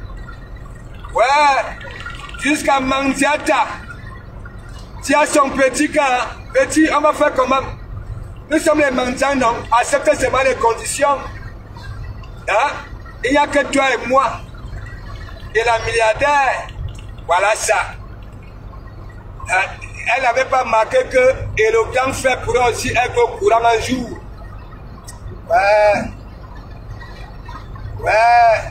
ouais, jusqu'à Mandiata. Tu as son petit cœur, petit, on va faire comment? Nous sommes les mendiants, non? Acceptez seulement les conditions. Hein? Il n'y a que toi et moi. Et la milliardaire, voilà ça. Elle n'avait pas marqué que Elogan fait pourrait aussi être au courant un jour. Ouais. Ouais.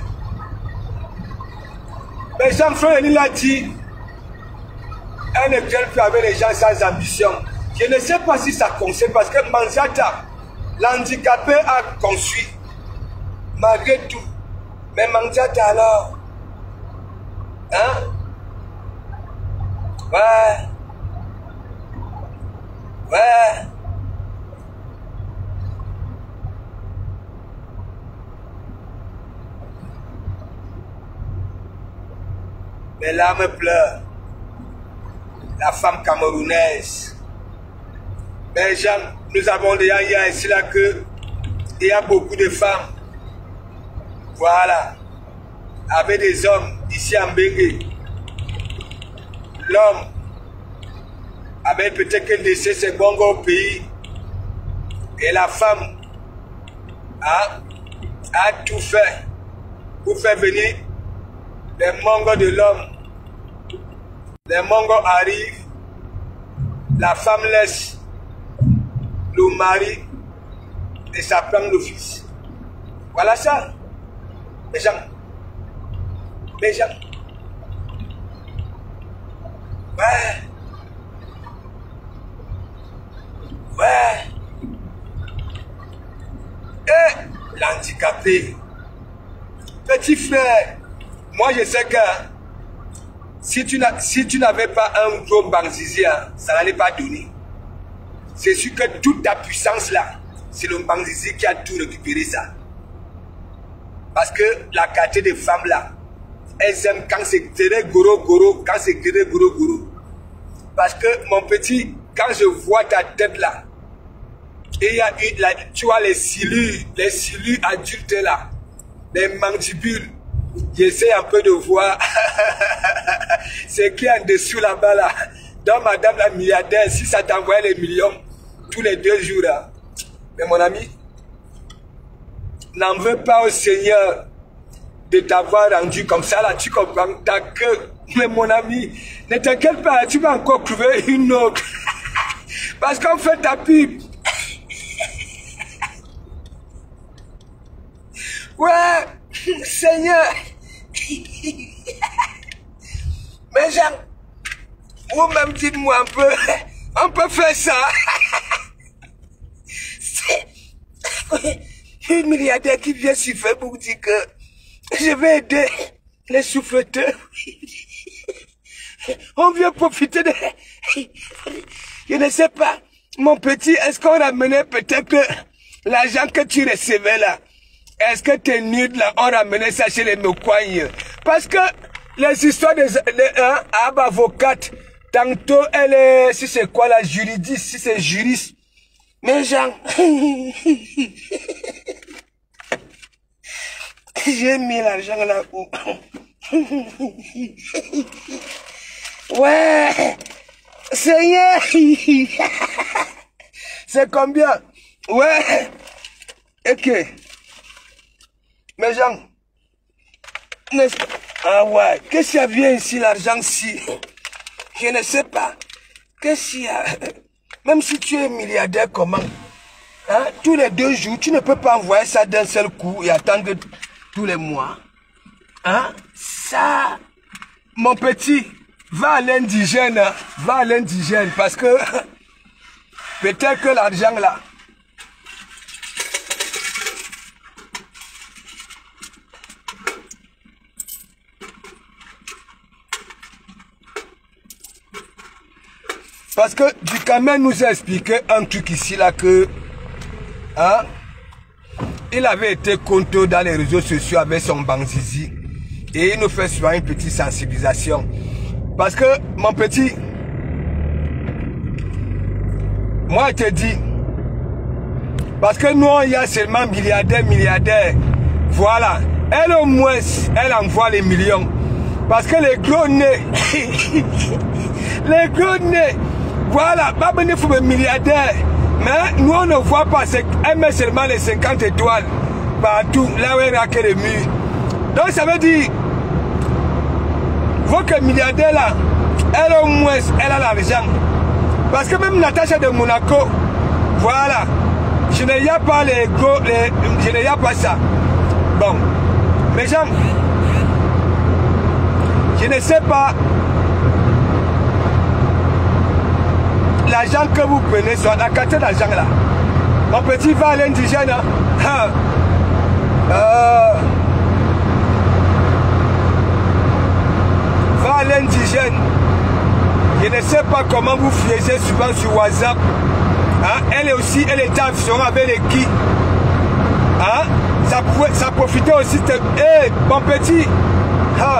Mais Jean-François l'a dit, elle ne vient plus avec les gens sans ambition. Je ne sais pas si ça concerne parce que Manzata, l'handicapé a construit, malgré tout. Mais Manzata alors, hein? Ouais. Ouais. Mes larmes pleurent. La femme camerounaise. Mais Jean, nous avons déjà dit ici là que il y a beaucoup de femmes. Voilà. Avec des hommes ici en Bengue. L'homme avait peut-être qu'un décès, c'est bon au pays. Et la femme a, a tout fait pour faire venir les mongos de l'homme. Les mongos arrivent, la femme laisse le mari et ça prend le fils. Voilà ça. Les gens. Les gens. Ouais. Ouais. Et l'handicapé. Petit frère, moi je sais que si tu si n'avais pas un gros banzizia, ça n'allait pas donner. C'est sûr que toute ta puissance là, c'est le banzizi qui a tout récupéré ça. Parce que la qualité des femmes là, elles aiment quand c'est très goro goro, quand c'est très goro goro. Parce que mon petit, quand je vois ta tête là, et il y a une, là, tu vois les cilieux, les cilieux adultes là, les mandibules, j'essaie un peu de voir ce qui est en dessous là-bas là. Donc madame la milliardaire, si ça t'envoie les millions tous les deux jours là. Mais mon ami, n'en veux pas au Seigneur de t'avoir rendu comme ça là, tu comprends ta queue. Mais mon ami, ne t'inquiète pas, tu vas encore trouver une autre. Parce qu'on fait ta pub. Ouais, Seigneur. Mais Jean, vous-même dites-moi un peu, on peut faire ça. C'est une milliardaire qui vient sur Facebook dire que je vais aider les souffreteurs. On vient profiter de... Je ne sais pas, mon petit, est-ce qu'on ramenait peut-être l'argent que tu recevais là? Est-ce que t'es nul là? On ramenait ça chez les Mekouaïs. Parce que les histoires des de, hein, avocate, tantôt elle est, si c'est quoi la juridiste, si c'est juriste. Mais Jean, j'ai mis l'argent là où? Ouais, Seigneur, c'est combien? Ouais, ok. Mais Jean, n'est-ce pas? Ah ouais, qu'est-ce qu'il y a bien ici l'argent-ci? Je ne sais pas. Qu'est-ce qu'il y a? Même si tu es milliardaire, comment? Hein? Tous les deux jours, tu ne peux pas envoyer ça d'un seul coup et attendre tous les mois. Hein? Ça, mon petit, va à l'indigène, hein? Va à l'indigène parce que peut-être que l'argent là, parce que Dukamen nous a expliqué un truc ici là que hein, il avait été content dans les réseaux sociaux avec son banzizi. Et il nous fait souvent une petite sensibilisation. Parce que, mon petit, moi je te dis, parce que nous, il y a seulement milliardaires, milliardaires. Voilà. Elle au moins, elle envoie les millions. Parce que les gros nez, les gros nez, voilà, pas venir pour les milliardaires. Mais nous, on ne voit pas, elle met seulement les cinquante étoiles partout, là où elle a que les murs. Donc ça veut dire, votre milliardaire là, elle au moins, elle a l'argent. Parce que même Natacha de Monaco, voilà, je n'ai pas les gros, les, je n'ai pas ça. Bon, mes gens, je ne sais pas l'argent que vous prenez, soit la quantité d'argent là. Mon petit va à l'indigène, hein? euh, va à l'indigène. Je ne sais pas comment vous faisiez souvent sur WhatsApp. Hein? Elle aussi, elle était en fusion avec les qui. Hein? Ça, pouvait, ça profitait aussi de... Hé, hey, mon petit. Hein?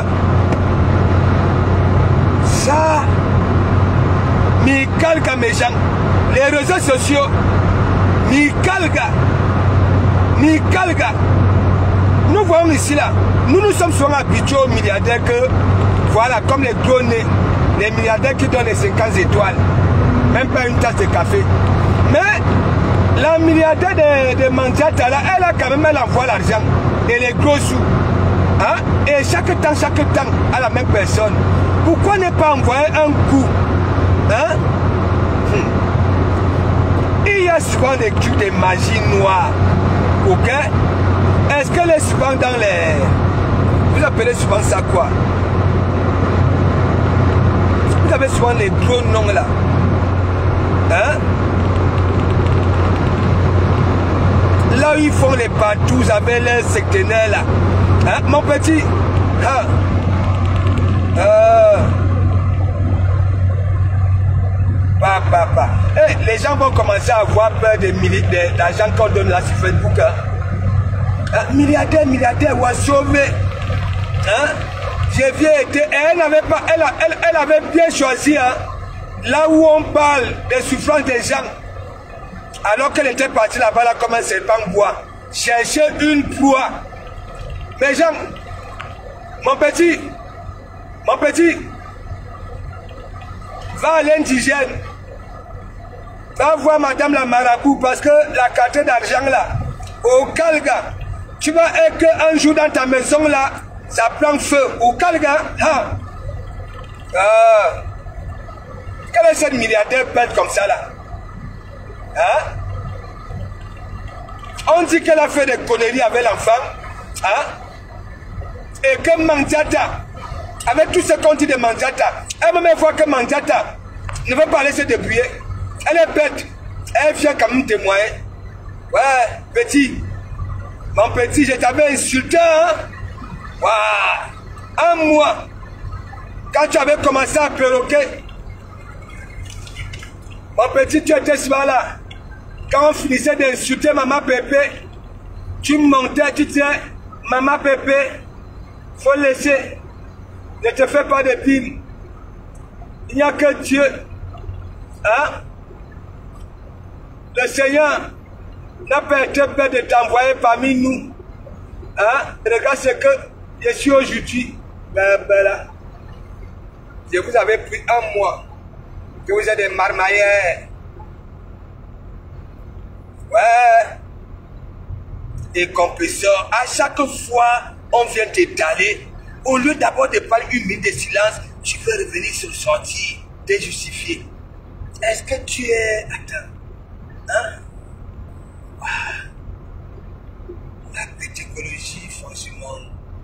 Ça... Mikalga, mes gens. Les réseaux sociaux. Mikalga. Mikalga. Nous voyons ici là. Nous nous sommes souvent habitués aux milliardaires que... Voilà, comme les gros nez. Les milliardaires qui donnent les cinquante étoiles. Même pas une tasse de café. Mais la milliardaire de, de Mandiata là, elle a quand même, elle envoie l'argent. Et les gros sous. Hein? Et chaque temps, chaque temps, à la même personne. Pourquoi ne pas envoyer un coup? Hein? Hmm. Il y a souvent des trucs de magie noire. Ok? Est-ce qu'elle est souvent dans les... Vous appelez souvent ça quoi? Vous avez souvent les gros noms là. Hein? Là où ils font les patous avec les secténaires là. Hein? Mon petit. Hein? Euh... Bah, bah, bah. Hey, les gens vont commencer à avoir peur des milliers d'argent qu'on donne là sur Facebook. Hein? Hein? Milliardaire, milliardaire, ou à sauver. Hein? J'ai bien été. Elle n'avait pas. Elle, elle, elle avait bien choisi. Hein? Là où on parle des souffrances des gens. Alors qu'elle était partie là-bas, là, comme un serpent bois. Chercher une proie. Mes gens, mon petit, mon petit, va à l'indigène. Va voir madame la marabout parce que la carte d'argent là, au Kalga, tu vas être un jour dans ta maison là, ça prend feu. Au Kalga, hein? Euh, quel est cette milliardaire bête comme ça là? Hein? On dit qu'elle a fait des conneries avec l'enfant. Hein? Et que Mandiata, avec tout ce qu'on dit de Mandiata, elle même fois que Mandiata ne veut pas laisser débrouiller. Elle est bête. Elle vient quand même témoigner. Ouais, petit. Mon petit, je t'avais insulté. Hein? Ouais. Un mois. Quand tu avais commencé à perroquer. Mon petit, tu étais souvent là. Quand on finissait d'insulter Maman Pépé, tu montais, tu disais, Maman Pépé, faut laisser. Ne te fais pas de pile. Il n'y a que Dieu. Hein? Le Seigneur n'a pas été prêt de t'envoyer parmi nous. Hein? Regarde ce que je suis aujourd'hui. Ben, ben là. Je vous avais pris un mois. Que vous êtes des marmailleurs. Ouais. Des compresseurs. À chaque fois, on vient t'étaler. Au lieu d'abord de parler une minute de silence, tu veux revenir sur le sortir, te justifier. Est-ce que tu es... Attends. Hein? Wow. La pédagogie, franchement.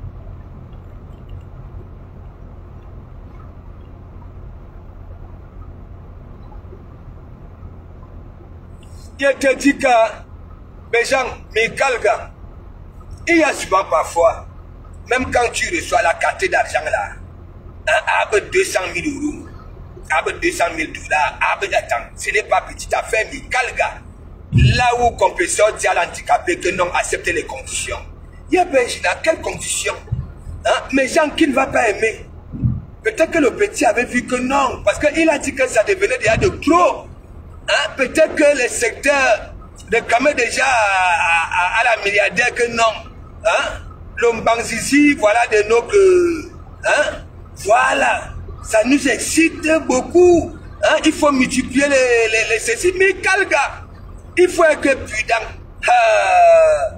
Je te dis que, mes gens, mes calgas, il y a souvent parfois, même quand tu reçois la carte d'argent là, hein, avec deux cent mille euros, avec deux cent mille dollars, avec attends, ce n'est pas petite affaire, mais calga. Là où le compresseur dit à l'handicapé que non, acceptez les conditions. Il y a ben, dans quelles conditions? Hein? Mais Jean qui ne va pas aimer. Peut-être que le petit avait vu que non, parce qu'il a dit que ça devenait déjà de trop. Hein? Peut-être que le secteur réclamait déjà à, à, à la milliardaire que non. Hein? L'Ombanzizi, voilà de nos que... Hein? Voilà. Ça nous excite beaucoup. Hein? Il faut multiplier les, les, les ceci. Mais Kalga, il faut être prudent. Euh...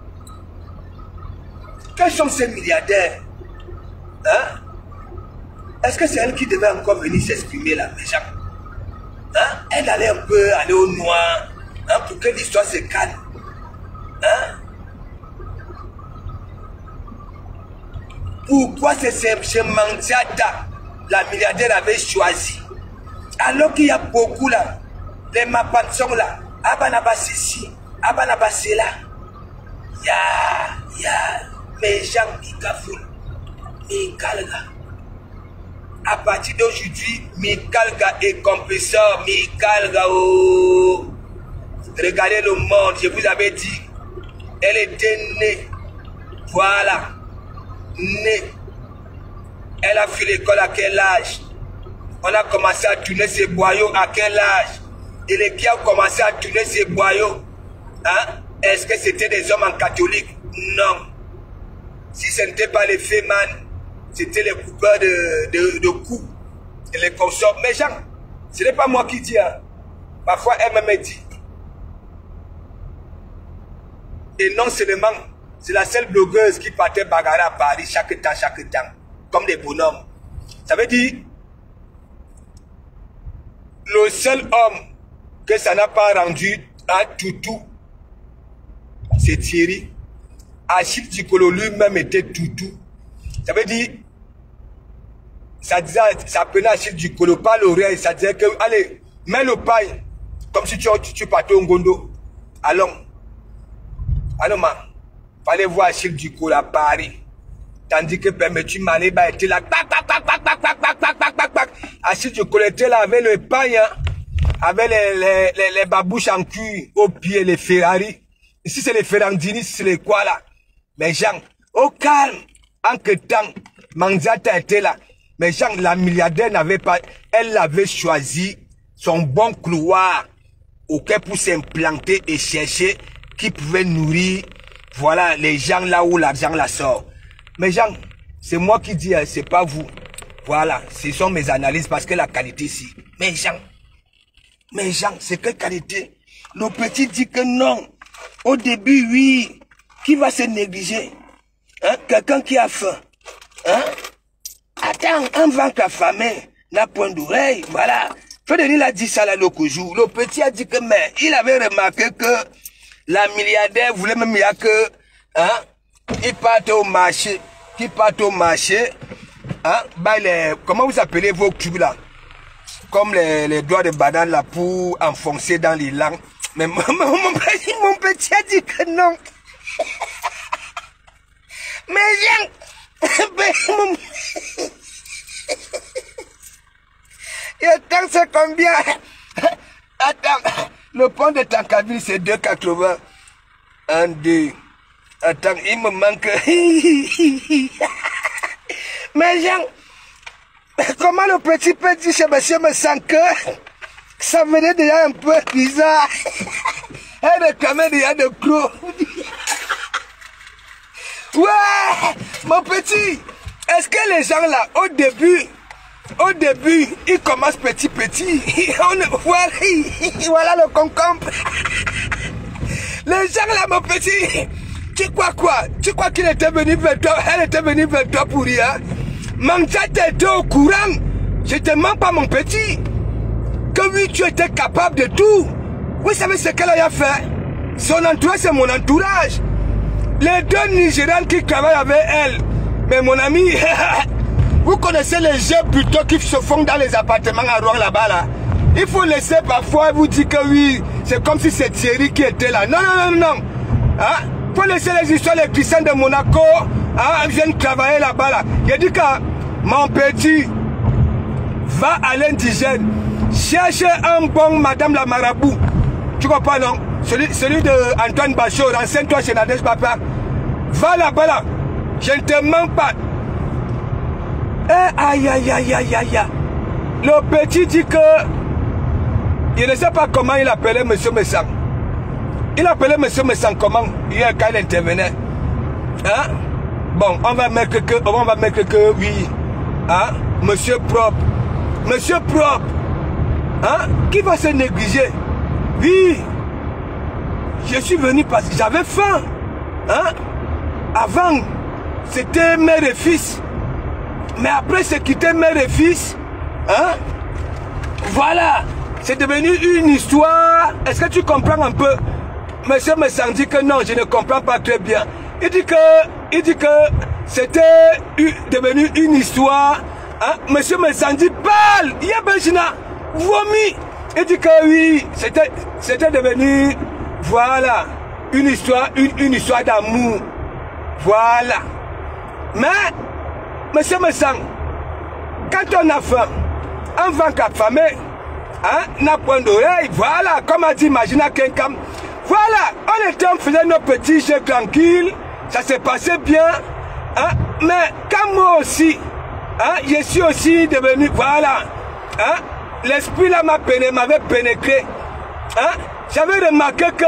Quels sont ces milliardaires? Hein? Est-ce que c'est elle qui devait encore venir s'exprimer là, déjà? Hein? Elle allait un peu aller au noir, hein, pour que l'histoire se calme. Hein? Pourquoi c'est ce Mandiata, la milliardaire avait choisi? Alors qu'il y a beaucoup là, les Mapansons là, Abanaba Sissi, Abanaba Sela, ya, ya, mes gens qui cafoulent, mes Kalga. À partir d'aujourd'hui, Mikalga est compresseur, Mikalga, oh. Regardez le monde, je vous avais dit, elle était née, voilà, née. Elle a fait l'école à quel âge? On a commencé à tourner ses boyaux à quel âge? Et les qui ont commencé à tourner ses boyaux, hein? Est-ce que c'était des hommes en catholique? Non. Si ce n'était pas les fémans, c'était les coupeurs de, de, de coups et les consorts. Mais Jean, ce n'est pas moi qui dis. Hein. Parfois, elle me dit. Et non seulement, c'est la seule blogueuse qui partait bagarrer à Paris chaque temps, chaque temps, comme des bonhommes. Ça veut dire, le seul homme que ça n'a pas rendu un toutou, c'est Thierry. Achille Dikolo lui-même était toutou. Ça veut dire, ça disait, ça prenait Achille Dikolo par l'oreille, ça disait que, allez, mets le paille, comme si tu, tu, tu partais au Ngondo. Allons, allons, man, fallait voir Achille Dikolo à Paris. Tandis que Permetu Maleba était là, bac, bac, bac, bac, bac, bac, bac, bac, bac, bac, bac. Achille Dikolo était là avec le paille, hein, avec les, les, les, les babouches en cuir au pied, les Ferrari. Ici, c'est les Ferrandini, c'est les quoi là? Mais Jean, au calme, en que temps, Manzata était là. Mais Jean, la milliardaire n'avait pas, elle avait choisi son bon couloir auquel pour s'implanter et chercher qui pouvait nourrir, voilà, les gens là où l'argent la sort. Mais Jean, c'est moi qui dis, c'est pas vous. Voilà, ce sont mes analyses parce que la qualité ici. Mais Jean, mais Jean, c'est quelle qualité? Le petit dit que non. Au début, oui. Qui va se négliger? Hein? Quelqu'un qui a faim. Hein? Attends, un ventre affamé n'a point d'oreille. Voilà. Frédéric a dit ça là l'autre jour. Le petit a dit que, mais il avait remarqué que la milliardaire voulait même y a que, hein, il parte au marché, qui parte au marché, hein, bah les, comment vous appelez vos cubes là? Comme les, les doigts de banane là pour enfoncer dans les langues. Mais mon, mon, mon, petit, mon petit a dit que non. Mais Jean, mon... Attends, c'est combien? Attends, le pont de Tankaville c'est deux quatre-vingts. Un, deux. Attends, il me manque. Mais Jean, comment le petit peut dire chez monsieur me sent que ça venait déjà un peu bizarre. Elle réclamait déjà de gros. Ouais, mon petit, est-ce que les gens là, au début, au début, ils commencent petit petit. On, voilà, voilà le concombre. Les gens là, mon petit, tu crois quoi? Tu crois qu'il était venu vers toi? Elle était venue vers toi pour rien. Manzata était au courant. Je te mens pas, mon petit. Que oui, tu étais capable de tout. Vous savez ce qu'elle a fait? Son entourage, c'est mon entourage. Les deux Nigérians qui travaillent avec elle. Mais mon ami, vous connaissez les jeux plutôt qui se font dans les appartements à Rouen là-bas là. Il faut laisser parfois vous dire que oui, c'est comme si c'est Thierry qui était là. Non, non, non, non. Hein? Faut laisser les histoires, les Christians de Monaco, hein, viennent travailler là-bas là. Il dit que mon petit, va à l'indigène, cherche un bon madame la marabout. Tu comprends non? Celui, celui de Antoine Bachot, renseigne-toi chez Nadège Papa. Va là-bas là. Je ne te mens pas. Eh, aïe, aïe, aïe, aïe, aïe. Le petit dit que... Il ne sait pas comment il appelait M. Messang. Il appelait M. Messang comment hier quand il intervenait. Hein? Bon, on va mettre que... On va mettre que... Oui. Hein? Monsieur propre. Monsieur propre. Hein? Qui va se négliger? Oui. Je suis venu parce que j'avais faim. Hein? Avant, c'était mère et fils. Mais après, c'est quitté mère et fils. Hein? Voilà. C'est devenu une histoire. Est-ce que tu comprends un peu? Monsieur Messang dit que non, je ne comprends pas très bien. Il dit que, il dit que c'était devenu une histoire. Hein? Monsieur Messang dit parle. Il y a Benjina. Vomi. Il dit que oui, c'était, c'était devenu, voilà, une histoire, une, une histoire d'amour. Voilà. Mais, Monsieur Messang, quand on a faim, on va qu'affamer, hein, n'a point d'oreille, voilà, comme a dit Imagina Kenkam, voilà, on était, on faisait nos petits jeux tranquilles, ça s'est passé bien, hein, mais quand moi aussi, hein, je suis aussi devenu, voilà, hein, l'esprit là m'a pénétré, m'avait pénétré, hein, j'avais remarqué que,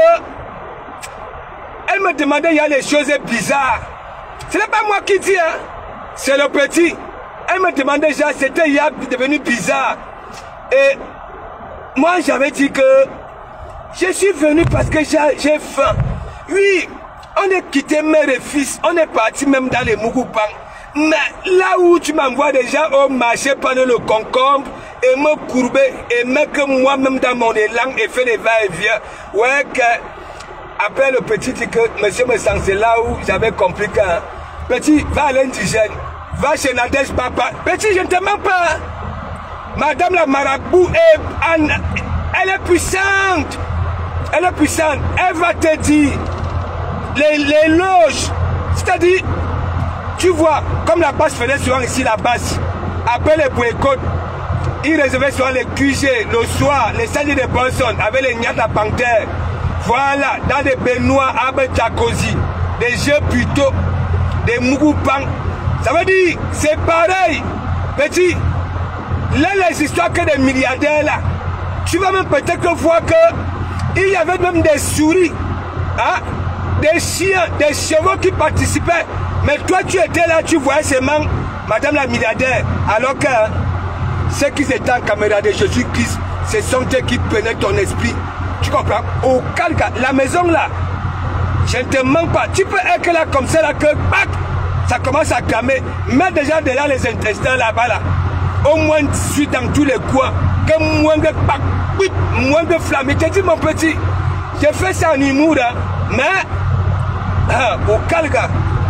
elle me demandait, il y a des choses bizarres, ce n'est pas moi qui dis, hein, c'est le petit. Elle me demandait déjà, c'était hier devenu bizarre. Et moi j'avais dit que je suis venu parce que j'ai faim. Oui, on est quitté mère et fils, on est parti même dans les Mougoupan. Mais là où tu m'envoies déjà au marché prendre le concombre et me courber et mettre moi-même dans mon élan et faire des va-et-vient. Ouais, que après le petit dit que monsieur me sent, c'est là où j'avais compris que hein, petit, va à l'indigène. Va chez Nadège Papa. Petit, je ne te mens pas. Madame la marabout, est, elle est puissante. Elle est puissante. Elle va te dire les, les loges. C'est-à-dire, tu vois, comme la base faisait souvent ici, la base, après les boycotts, ils réservaient souvent les Q G, le soir, les salles de personnes, avec les Nyata Panthère. Voilà, dans des baignoires, Abe Tchakosi, des jeux plutôt, des Mougoupan. Ça veut dire, c'est pareil, petit. Là, les histoires que des milliardaires là, tu vas même peut-être voir que il y avait même des souris, hein, des chiens, des chevaux qui participaient. Mais toi, tu étais là, tu voyais seulement Madame la milliardaire. Alors que hein, ceux qui étaient en caméra de Jésus-Christ, ce sont eux qui prenaient ton esprit. Tu comprends? Au calca, la maison là, je ne te mens pas. Tu peux être là comme ça là que bac, ça commence à cramer. Mais déjà derrière les intestins là-bas là, au moins je suis dans tous les coins. Que moins de bac, moins de flammes. Et tu dis mon petit, j'ai fait ça en humour, hein, mais hein, au calca.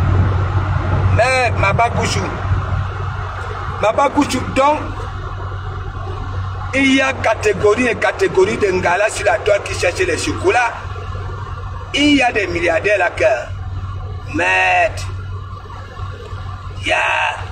Mais ma bakouchou, ma bakouchou, donc il y a catégorie et catégorie de ngala sur la toile qui cherchent les chocolats. Il y a des milliardaires là que, mais il y a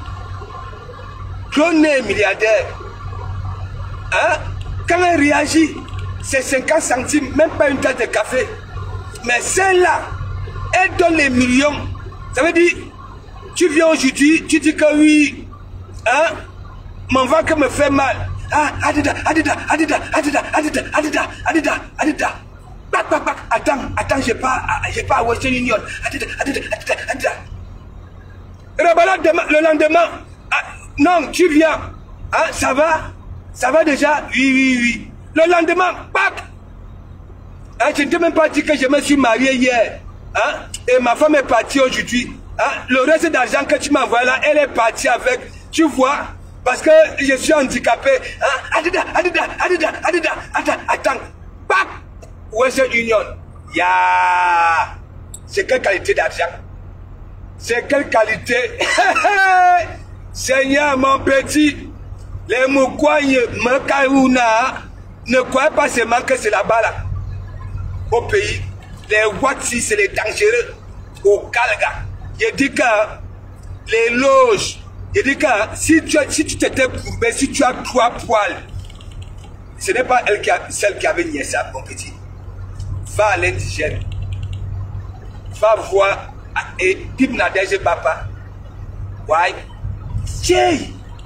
cloné milliardaire. Hein? Quand elle réagit, c'est cinquante centimes, même pas une tasse de café. Mais celle-là, elle donne les millions. Ça veut dire, tu viens aujourd'hui, tu dis que oui, hein, mon ventre me fait mal. Ah, Adida, Adida, Adida, Adida, Adida, Adida, Adida, Adida. Bac, bac, bac. Attends, attends, j'ai pas, j'ai pas à Western Union. Adida, Adida, Adida, Adida. Rabala, le lendemain, ah, non, tu viens. Hein, ça va? Ça va déjà? Oui, oui, oui. Le lendemain, bac. Hein, je ne t'ai même pas dit que je me suis marié hier. Hein, et ma femme est partie aujourd'hui. Hein, le reste d'argent que tu m'envoies là, elle est partie avec. Tu vois? Parce que je suis handicapé. Hein? Adida, Adida, Adida, Adida, attends, attends. Bac! Western Union. Ya! C'est quelle qualité d'argent? C'est quelle qualité? Seigneur, mon petit, les Moukouagne, Mekaouna, ne croyez pas seulement que c'est là-bas, là. Au pays. Les Ouatsi, c'est les dangereux. Au Kalga. Je dis que les loges. Je dis que si tu si tu t'étais courbé, si tu as trois poils, ce n'est pas elle qui a, celle qui avait nié ça, mon petit. Va à l'indigène. Va voir et Tip Nadège Papa. Ouais. Tiens,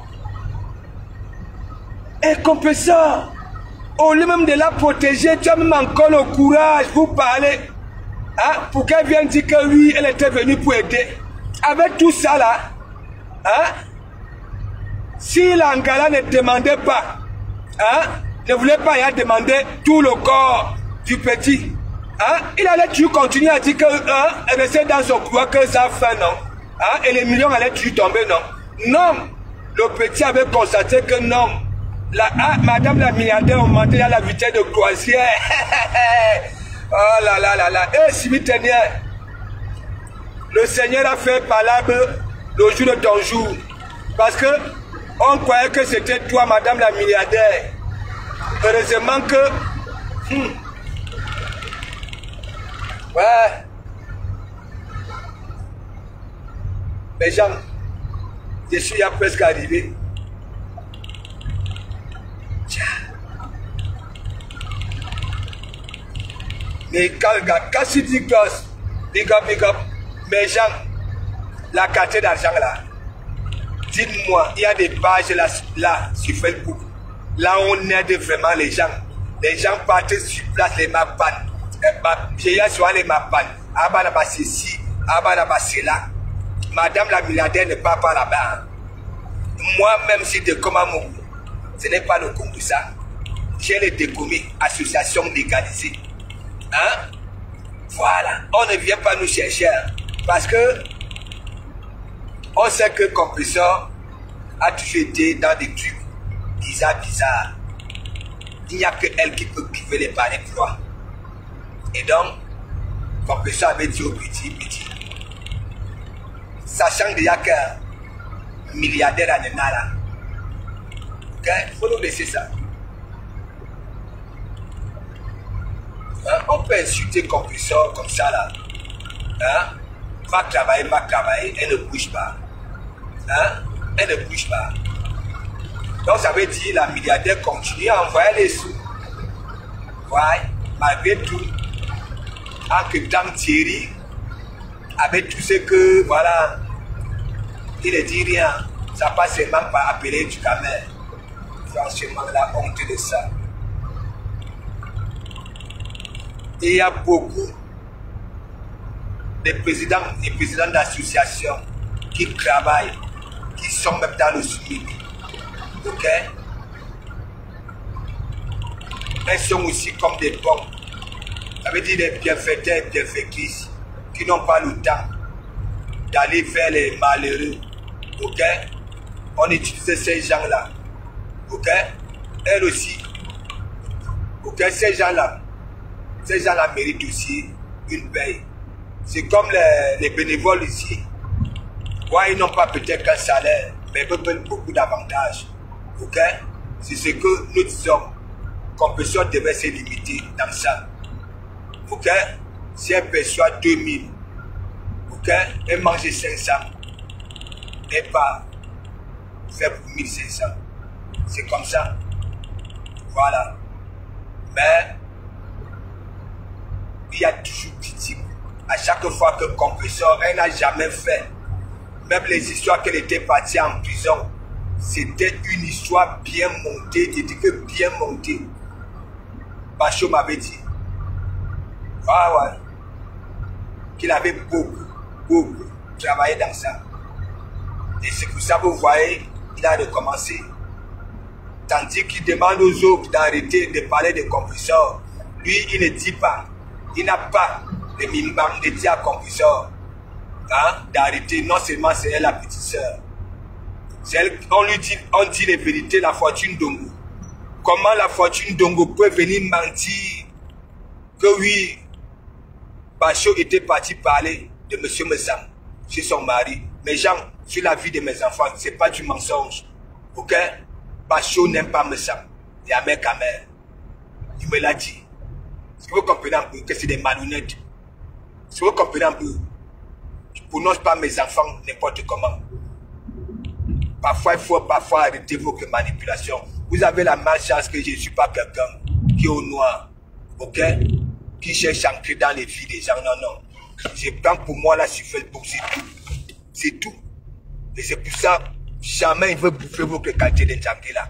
Et compresseur, au lieu même de la protéger, tu as même encore le courage pour parler. Hein, pour qu'elle vienne dire que oui, elle était venue pour aider. Avec tout ça là, hein, si l'Angala ne demandait pas, hein, ne voulait pas y a demander tout le corps du petit, hein, il allait toujours continuer à dire que, hein, elle restait dans son couloir que ça fait, non, hein, et les millions allaient toujours tomber, non. Non, le petit avait constaté que non, la, ah, madame la milliardaire augmentait à la vitesse de croisière. Oh là là là là. Et si le Seigneur a fait palable le jour de ton jour. Parce que on croyait que c'était toi, madame la milliardaire. Heureusement que... Hmm, ouais. Mais Jean, je suis à presque arrivé. Mais quand, quand tu dis gosse, big up, big up, mais Jean, la carte d'argent là, dites-moi, il y a des pages là, là sur Facebook, là on aide vraiment les gens. Les gens partent sur place, les mapan, j'ai sur les mapan, Abanaba c'est ici, Abanaba c'est là. Madame la milliardaire ne part pas là-bas. Moi-même, si de Komamou, ce n'est pas le Congo ça. J'ai les décommés, association légalisée. Hein? Voilà, on ne vient pas nous chercher parce que on sait que compresseur a toujours été dans des trucs bizarres, bizarres. Il n'y a que elle qui peut qui veut les parler pour toi. Et donc, compresseur avait dit au petit, petit, sachant qu'il n'y a qu'un milliardaire à Nenala. Ok, il faut nous laisser ça. Hein? On peut insulter compresseur comme ça là. Hein? Va travailler, va travailler, elle ne bouge pas. Hein? Elle ne bouge pas. Donc ça veut dire la milliardaire continue à envoyer les sous. Ouais, malgré tout, en que tant Thierry, avec tout ce que, voilà, il ne dit rien. Ça passe seulement par appeler du camel. Franchement, la honte de ça. Et il y a beaucoup de présidents et présidents d'associations qui travaillent, qui sont même dans le SMIC. Ok? Elles sont aussi comme des bombes. Ça veut dire des bienfaiteurs et bienfaitrices qui n'ont pas le temps d'aller vers les malheureux. Ok? On utilise ces gens-là. Ok? Elles aussi. Ok? Ces gens-là. Ces gens-là méritent aussi une paye. C'est comme les, les bénévoles ici. Ouais, ils n'ont pas peut-être qu'un salaire, mais ils peuvent beaucoup d'avantages. Ok? C'est ce que nous disons. Compresseur devait se limiter dans ça. Ok? Si elle perçoit deux mille, ok? Elle mange cinq cents. Elle pas faire pour mille cinq cents. C'est comme ça. Voilà. Mais il y a toujours critique. À chaque fois que compresseur, elle n'a jamais fait. Même les histoires qu'elle était partie en prison, c'était une histoire bien montée, je dis que bien montée. Bachot m'avait dit, ah ouais, qu'il avait beaucoup, beaucoup travaillé dans ça. Et c'est pour ça que vous voyez, il a recommencé. Tandis qu'il demande aux autres d'arrêter de parler de compresseur. Lui, il ne dit pas. Il n'a pas de mimbang de dire à compresseur, hein, d'arrêter. Non seulement c'est elle la petite sœur. On lui dit, on dit les vérités, la fortune d'Ongo. Comment la fortune d'Ongo peut venir mentir que oui, Bachot était parti parler de M. Messam, chez son mari. Mais Jean, sur la vie de mes enfants, ce n'est pas du mensonge. Ok? Bachot n'aime pas Messam. Il y a mec à mère. Il me l'a dit. Est-ce que vous comprenez un peu que c'est des malhonnêtes? Est-ce que vous comprenez un peu? Je ne prononce pas mes enfants n'importe comment. Parfois, il faut parfois arrêter vos manipulations. Vous avez la malchance que je ne suis pas quelqu'un qui est au noir, ok? Qui cherche à entrer dans les vies des gens. Non, non. Je prends pour moi là sur Facebook, c'est tout. C'est tout. Et c'est pour ça, jamais il veut bouffer votre qualité d'enjambé là.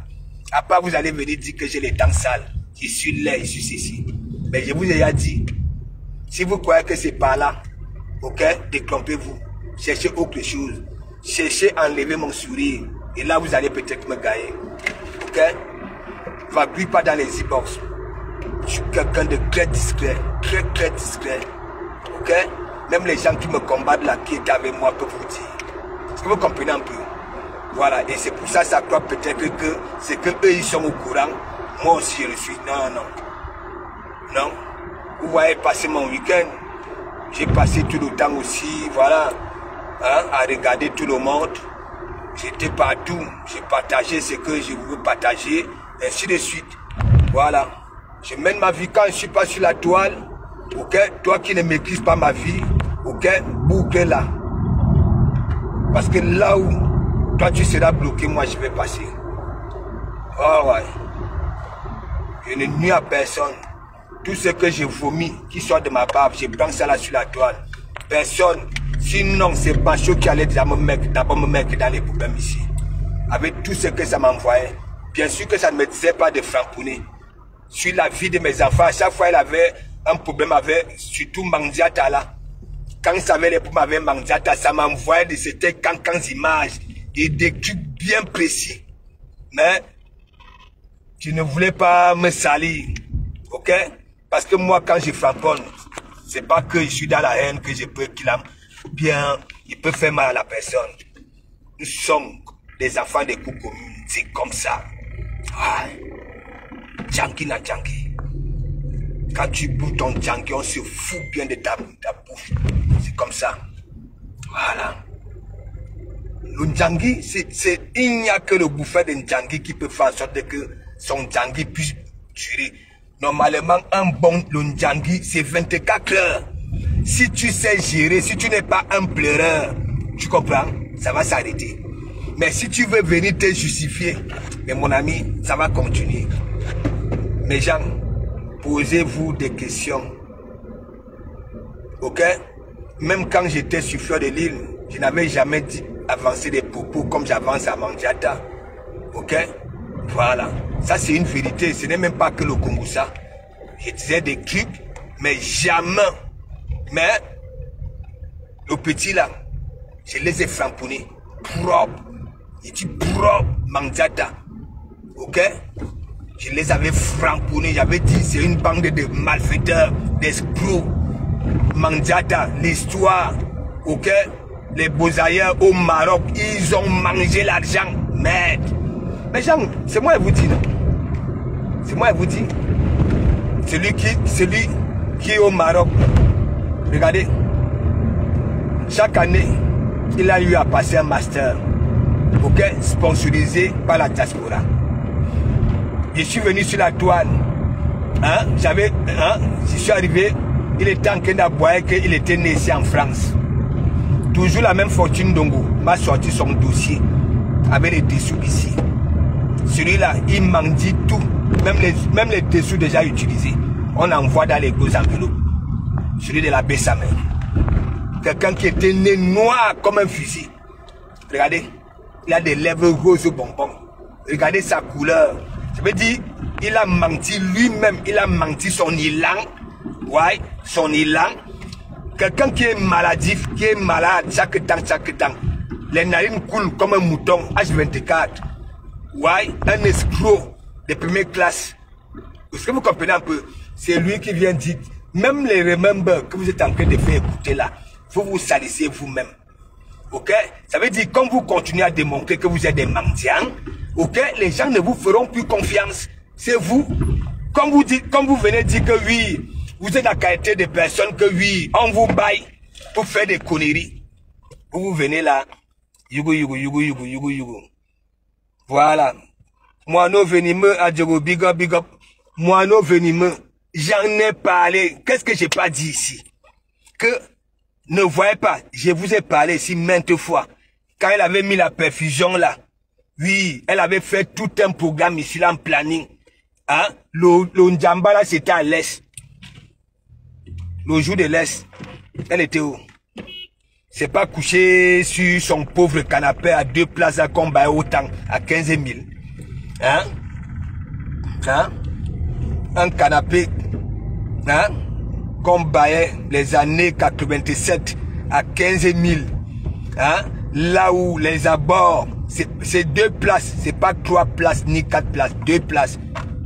À part vous allez venir dire que j'ai les dents sales. Je suis laid, je suis ceci. Mais je vous ai déjà dit, si vous croyez que c'est par là, ok, déclampez-vous. Cherchez autre chose. Cherchez à enlever mon sourire. Et là, vous allez peut-être me gagner. Ok? Ne m'appuie pas dans les e-box. Je suis quelqu'un de très discret. Très, très discret. Ok? Même les gens qui me combattent là, qui étaient avec moi, peuvent vous dire. Est-ce que vous comprenez un peu? Voilà. Et c'est pour ça, ça croit peut-être que c'est que eux, ils sont au courant. Moi aussi, je le suis. Non, non. Non. Vous voyez passer mon week-end. J'ai passé tout le temps aussi, voilà, hein, à regarder tout le monde. J'étais partout. J'ai partagé ce que je voulais partager, ainsi de suite. Voilà. Je mène ma vie quand je ne suis pas sur la toile. Ok? Toi qui ne maîtrises pas ma vie, ok? Boucle là. Parce que là où toi tu seras bloqué, moi je vais passer. Oh ouais. Je ne nuis à personne. Tout ce que je vomis, qui sort de ma barbe, je prends ça là sur la toile. Personne. Sinon, c'est Pancho qui allait d'abord me mettre dans les problèmes ici. Avec tout ce que ça m'envoyait. Bien sûr que ça ne me disait pas de framponner. Sur la vie de mes enfants, à chaque fois, il avait un problème avec, surtout Mandiata là. Quand il savait les problèmes avec Mandiata, ça m'envoyait de ces cancans images et des trucs bien précis. Mais, tu ne voulais pas me salir. Ok? Parce que moi, quand je frapponne, c'est pas que je suis dans la haine que je peux qu'il a bien, il peut faire mal à la personne. Nous sommes des enfants des coups communs, c'est comme ça. Djanky na djanky. Quand tu bouffes ton djanky, on se fout bien de ta, ta bouffe. C'est comme ça. Voilà. Le djanky, c'est il n'y a que le bouffeur d'un djanky qui peut faire en sorte que son djanky puisse durer. Normalement, un bon Ndjangi, c'est vingt-quatre heures. Si tu sais gérer, si tu n'es pas un pleureur, tu comprends, ça va s'arrêter. Mais si tu veux venir te justifier, mais mon ami, ça va continuer. Mes gens, posez-vous des questions. Ok? Même quand j'étais sur Fleur de l'Île, je n'avais jamais dit avancer des propos comme j'avance à Mandiata. Ok? Voilà. Ça, c'est une vérité. Ce n'est même pas que le Congo, ça. Je disais des trucs, mais jamais. Mais, le petit là, je les ai framponnés. Propre. Il dit propre, Mandiata. Ok? Je les avais framponnés. J'avais dit, c'est une bande de malfaiteurs, d'escrocs. Mandiata, l'histoire. Ok? Les beaux-ailleurs au Maroc, ils ont mangé l'argent. Merde. Mais gens, c'est moi qui vous dis. C'est moi qui vous dis. Celui qui, celui qui est au Maroc. Regardez. Chaque année, il a eu à passer un master. Ok? Sponsorisé par la diaspora. Je suis venu sur la toile. Hein? J'avais. Hein? Je suis arrivé. Il était en train d'aboyer qu'il était né ici en France. Toujours la même fortune d'Ongo m'a sorti son dossier. Avec les dessous ici. Celui-là, il mendie tout. Même les, même les dessous déjà utilisés. On envoie dans les grosses enveloppes. Celui de la Bessamé. Quelqu'un qui était né noir comme un fusil. Regardez. Il a des lèvres roses bonbons. Regardez sa couleur. Je veux dire, il a menti lui-même. Il a menti son élan. Ouais, son élan. Quelqu'un qui est maladif, qui est malade chaque temps, chaque temps. Les narines coulent comme un mouton. H vingt-quatre. Ouais, un escroc de première classe. Est-ce que vous comprenez un peu? C'est lui qui vient dire, même les remember que vous êtes en train de faire écouter là, vous vous salissez vous-même. Ok? Ça veut dire, quand vous continuez à démontrer que vous êtes des mendiants, ok? Les gens ne vous feront plus confiance. C'est vous. Comme vous dites, comme vous venez dire que oui, vous êtes la qualité de personnes que oui, on vous baille pour faire des conneries. Vous, vous venez là, yugo, yugo, yugo, yugo, yugo, yugo. Voilà. Moi, non venimeux, Adjego, big up, big up. Moi, non venimeux. J'en ai parlé. Qu'est-ce que j'ai pas dit ici? Que, ne voyez pas, je vous ai parlé ici maintes fois. Quand elle avait mis la perfusion là, oui, elle avait fait tout un programme ici là en planning. Hein? Le, le Ndjamba là, c'était à l'Est. Le jour de l'Est, elle était où? C'est pas couché sur son pauvre canapé à deux places à combat autant, à quinze mille. Hein? hein, un canapé, hein, qu'on baillait les années quatre-vingt-sept à quinze mille, hein, là où les abords, c'est deux places, c'est pas trois places ni quatre places, deux places.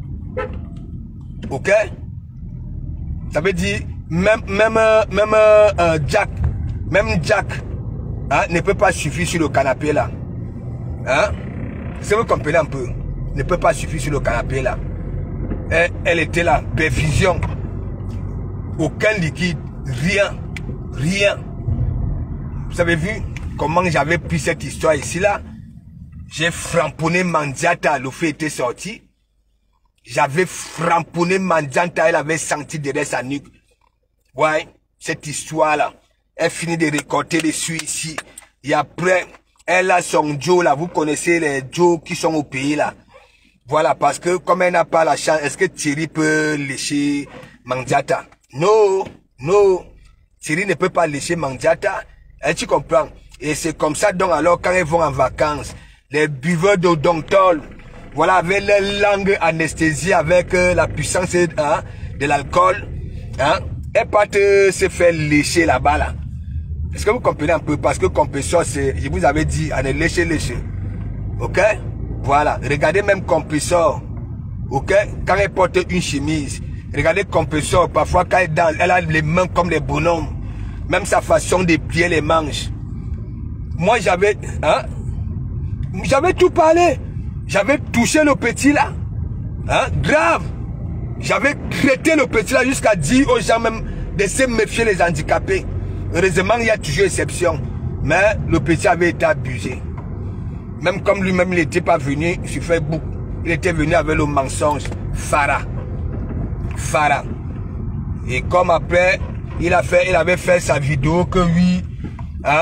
Ok? Ça veut dire, même, même, même euh, Jack, même Jack, hein, ne peut pas suffire sur le canapé là. Hein? Si vous comprenez un peu, ne peut pas suffire sur le canapé là. Elle, elle était là, perfusion. Aucun liquide, rien, rien. Vous avez vu comment j'avais pris cette histoire ici là? J'ai framponné Mandiata, le fait était sorti. J'avais framponné Mandiata, elle avait senti derrière sa nuque. Ouais, cette histoire là. Elle finit de récolter dessus ici. Et après, elle a son Joe là. Vous connaissez les Joe qui sont au pays là. Voilà, parce que comme elle n'a pas la chance, est-ce que Thierry peut lécher Mandiata? Non, non. Thierry ne peut pas lécher Mandiata. Et tu comprends? Et c'est comme ça, donc alors quand ils vont en vacances, les buveurs de Dontol, voilà, avec leur langue anesthésie, avec euh, la puissance hein, de l'alcool, hein, elles partent euh, se faire lécher là-bas là. Est-ce que vous comprenez un peu? Parce que compresseur, c'est, je vous avais dit, on est léché, léché. Ok? Voilà. Regardez même compresseur. Ok? Quand elle porte une chemise, regardez compresseur, parfois quand elle danse, elle a les mains comme les bonhommes. Même sa façon de plier les manches. Moi, j'avais, hein? J'avais tout parlé. J'avais touché le petit là. Hein? Grave. J'avais traité le petit là jusqu'à dire aux gens même de se méfier les handicapés. Heureusement, il y a toujours exception. Mais le petit avait été abusé. Même comme lui-même, il n'était pas venu sur Facebook. Il était venu avec le mensonge. Farah. Farah. Et comme après, il, a fait, il avait fait sa vidéo que oui, hein,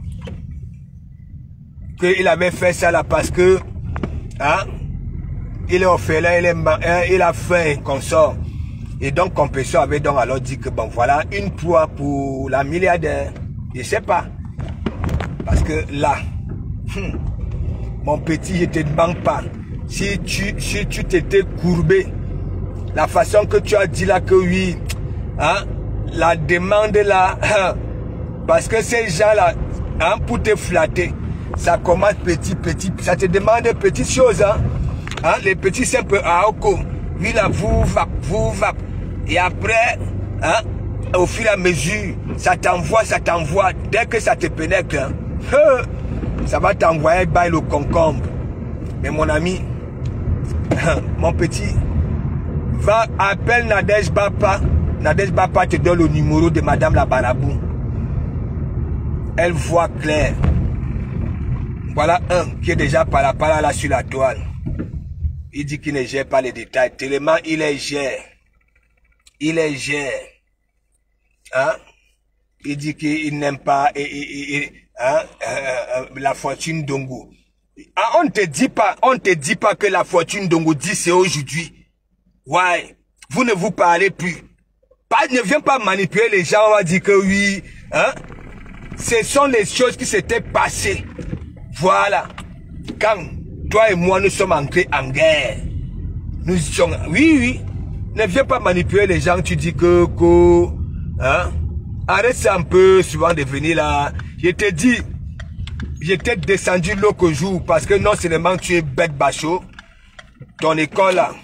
qu'il avait fait ça là parce que, hein, il est orphelin, il, est, hein, il a faim, consort. Et donc, Compresseur avait donc alors dit que bon, voilà, une proie pour la milliardaire. Je sais pas. Parce que là, hum, mon petit, je te demande pas. Si tu si tu t'étais courbé, la façon que tu as dit là que oui, hein, la demande là, hein, parce que ces gens-là, hein, pour te flatter, ça commence petit, petit, ça te demande de petites choses, hein. Hein, les petits simples à Oko, oui là, vous va, vous va. Et après, hein, au fur et à mesure, ça t'envoie, ça t'envoie, dès que ça te pénètre, hein, ça va t'envoyer by le concombre. Mais mon ami, mon petit, va, appelle Nadège Bapa. Nadège Bapa te donne le numéro de Madame la Barabou. Elle voit clair. Voilà un qui est déjà par la par là sur la toile. Il dit qu'il ne gère pas les détails. Tellement il est gère. Il est gère. Hein? Il dit qu'il n'aime pas et, et, et, hein, euh, la fortune d'Ongo. Ah, on ne te dit pas, on te dit pas que la fortune d'Ongo dit c'est aujourd'hui. Ouais. Vous ne vous parlez plus. Pas, ne viens pas manipuler les gens, on va dire que oui. Hein? Ce sont les choses qui s'étaient passées. Voilà. Quand toi et moi nous sommes entrés en guerre. Nous sommes. Oui, oui. Ne viens pas manipuler les gens, tu dis que, que hein? Arrête ça un peu souvent de venir là. Je te dis, j'étais descendu l'autre jour parce que non seulement tu es bête bachot, ton école là.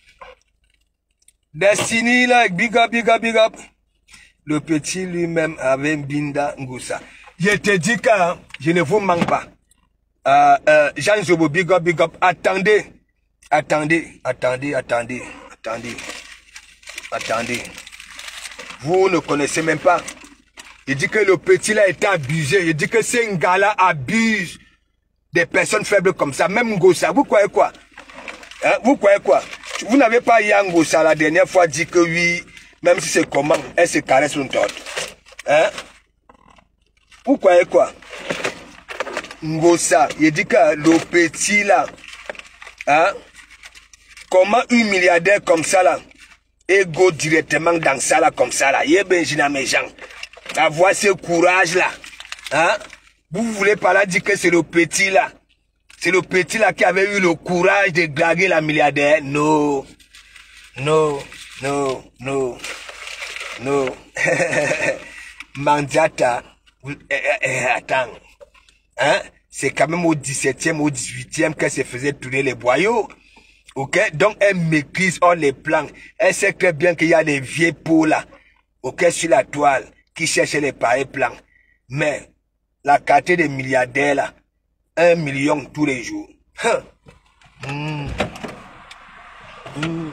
Destiny là, big up, big up, big up. Le petit lui-même avait Binda Ngoussa. Je te dis que hein, je ne vous manque pas. Euh, euh, Jean Zobo, big up, big up. Attendez, attendez, attendez, attendez, attendez, attendez. Vous ne connaissez même pas. Il dit que le petit là était abusé. Il dit que ces gars-là abusent des personnes faibles comme ça. Même Ngoussa, vous croyez quoi? Hein? Vous croyez quoi? Vous n'avez pas Yang Ngoussa la dernière fois dit que oui, même si c'est comment, elle se caresse l'une l'autre. Hein? Vous croyez quoi? Ngoussa, il dit que le petit là, hein, comment un milliardaire comme ça là, et go directement dans ça là comme ça là, il est bien mes gens, avoir ce courage là, hein, vous voulez pas là dire que c'est le petit là, c'est le petit là qui avait eu le courage de draguer la milliardaire, non, Non, non, non, non. Mandiata, eh, eh, attends. Hein? C'est quand même au dix-septième, au dix-huitième que se faisait tourner les boyaux. Ok? Donc, elle maîtrise hors les plans. Elle sait très bien qu'il y a des vieux pots là. Ok? Sur la toile. Qui cherchent les pareils plans. Mais, la quartier des milliardaires là. Un million tous les jours. Hein? Mmh. Mmh.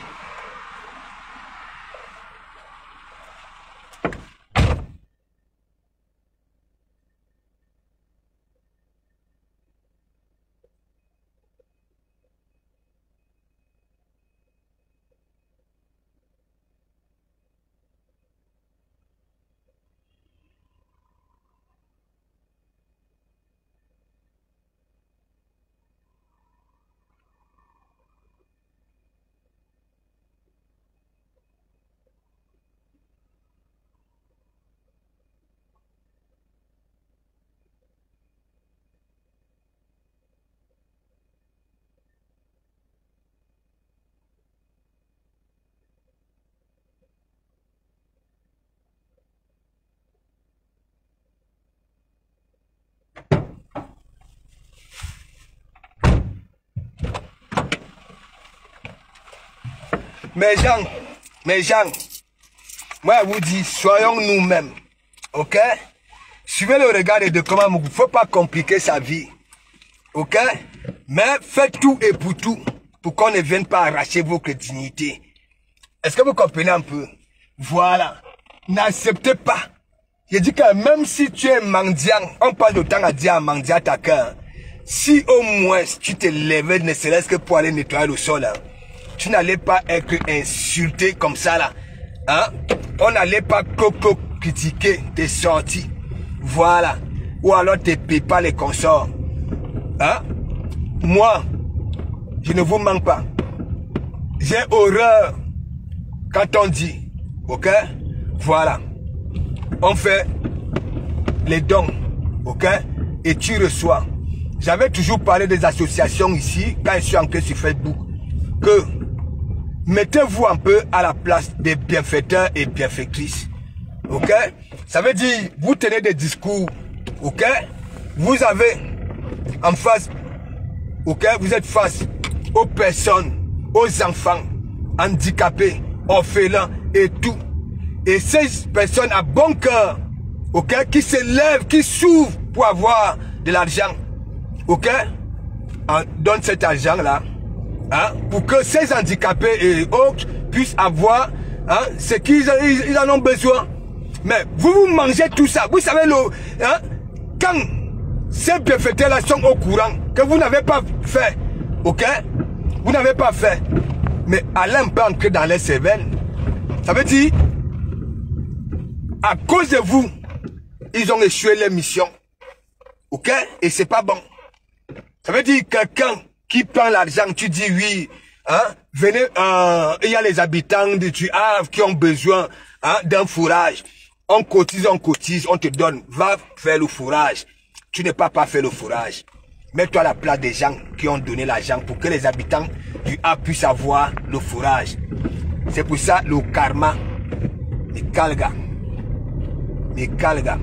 Mes gens, mes gens, moi je vous dis, soyons nous-mêmes, ok? Suivez le regard de comment il ne faut pas compliquer sa vie, ok? Mais faites tout et pour tout, pour qu'on ne vienne pas arracher votre dignité. Est-ce que vous comprenez un peu? Voilà, n'acceptez pas. Je dis que même si tu es mendiant, on passe le temps à dire à mendiant ta cœur, si au moins tu te levais, ne serait-ce que pour aller nettoyer le sol, hein, tu n'allais pas être insulté comme ça là. Hein? On n'allait pas coco critiquer tes sorties. Voilà. Ou alors tes pépas, les consorts. Hein? Moi, je ne vous manque pas. J'ai horreur quand on dit. Ok? Voilà. On fait les dons. Ok? Et tu reçois. J'avais toujours parlé des associations ici, quand je suis entré sur Facebook, que mettez-vous un peu à la place des bienfaiteurs et bienfaitrices. Ok? Ça veut dire, vous tenez des discours. Ok? Vous avez en face, ok? Vous êtes face aux personnes, aux enfants, handicapés, orphelins et tout. Et ces personnes à bon cœur, ok? Qui se lèvent, qui s'ouvrent pour avoir de l'argent. Ok? On donne cet argent-là. Hein, pour que ces handicapés et autres puissent avoir hein, ce qu'ils ils, ils en ont besoin. Mais vous vous mangez tout ça. Vous savez, le, hein, quand ces bienfaiteurs-là sont au courant que vous n'avez pas fait, ok? Vous n'avez pas fait. Mais Alain peut entrer dans les cervelles. Ça veut dire, à cause de vous, ils ont échoué leur mission. Ok? Et c'est pas bon. Ça veut dire quelqu'un qui prend l'argent, tu dis oui, hein, venez, euh, il y a les habitants de tu Havre qui ont besoin hein, d'un fourrage. On cotise, on cotise, on te donne, va faire le fourrage. Tu n'es pas pas fait le fourrage. Mets-toi à la place des gens qui ont donné l'argent pour que les habitants du Havre puissent avoir le fourrage. C'est pour ça le karma. Mais calga. Mais calga.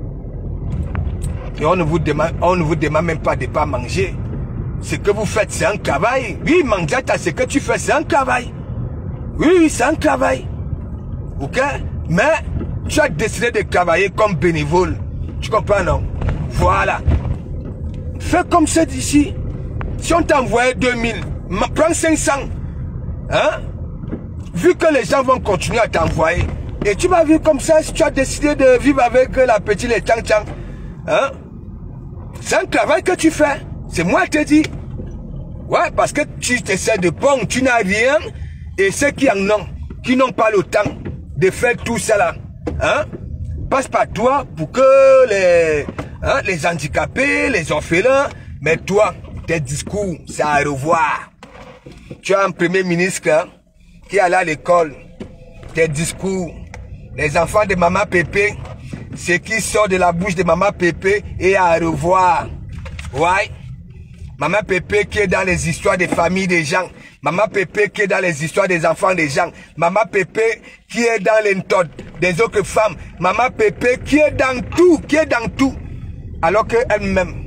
Et on ne vous demande, on ne vous demande même pas de ne pas manger. Ce que vous faites, c'est un travail. Oui, Mandiata, ce que tu fais, c'est un travail. Oui, c'est un travail. Ok? Mais tu as décidé de travailler comme bénévole. Tu comprends, non? Voilà. Fais comme c'est d'ici. Si on t'envoyait deux mille, prends cinq cents. Hein? Vu que les gens vont continuer à t'envoyer. Et tu vas vivre comme ça si tu as décidé de vivre avec la petite les tchang-tchang. Hein? C'est un travail que tu fais. C'est moi qui te dis. Ouais, parce que tu t'essaies de pondre, tu n'as rien. Et ceux qui en ont, qui n'ont pas le temps de faire tout ça là, hein, passe par toi pour que les, hein, les handicapés, les orphelins, mais toi, tes discours, c'est à revoir. Tu as un premier ministre hein, qui est allé à l'école, tes discours, les enfants de Maman Pépé, ce qui sort de la bouche de Maman Pépé est à revoir. Ouais. Maman Pépé qui est dans les histoires des familles des gens. Maman Pépé qui est dans les histoires des enfants des gens. Maman Pépé qui est dans les méthodes des autres femmes. Maman Pépé qui est dans tout, qui est dans tout. Alors qu'elle-même.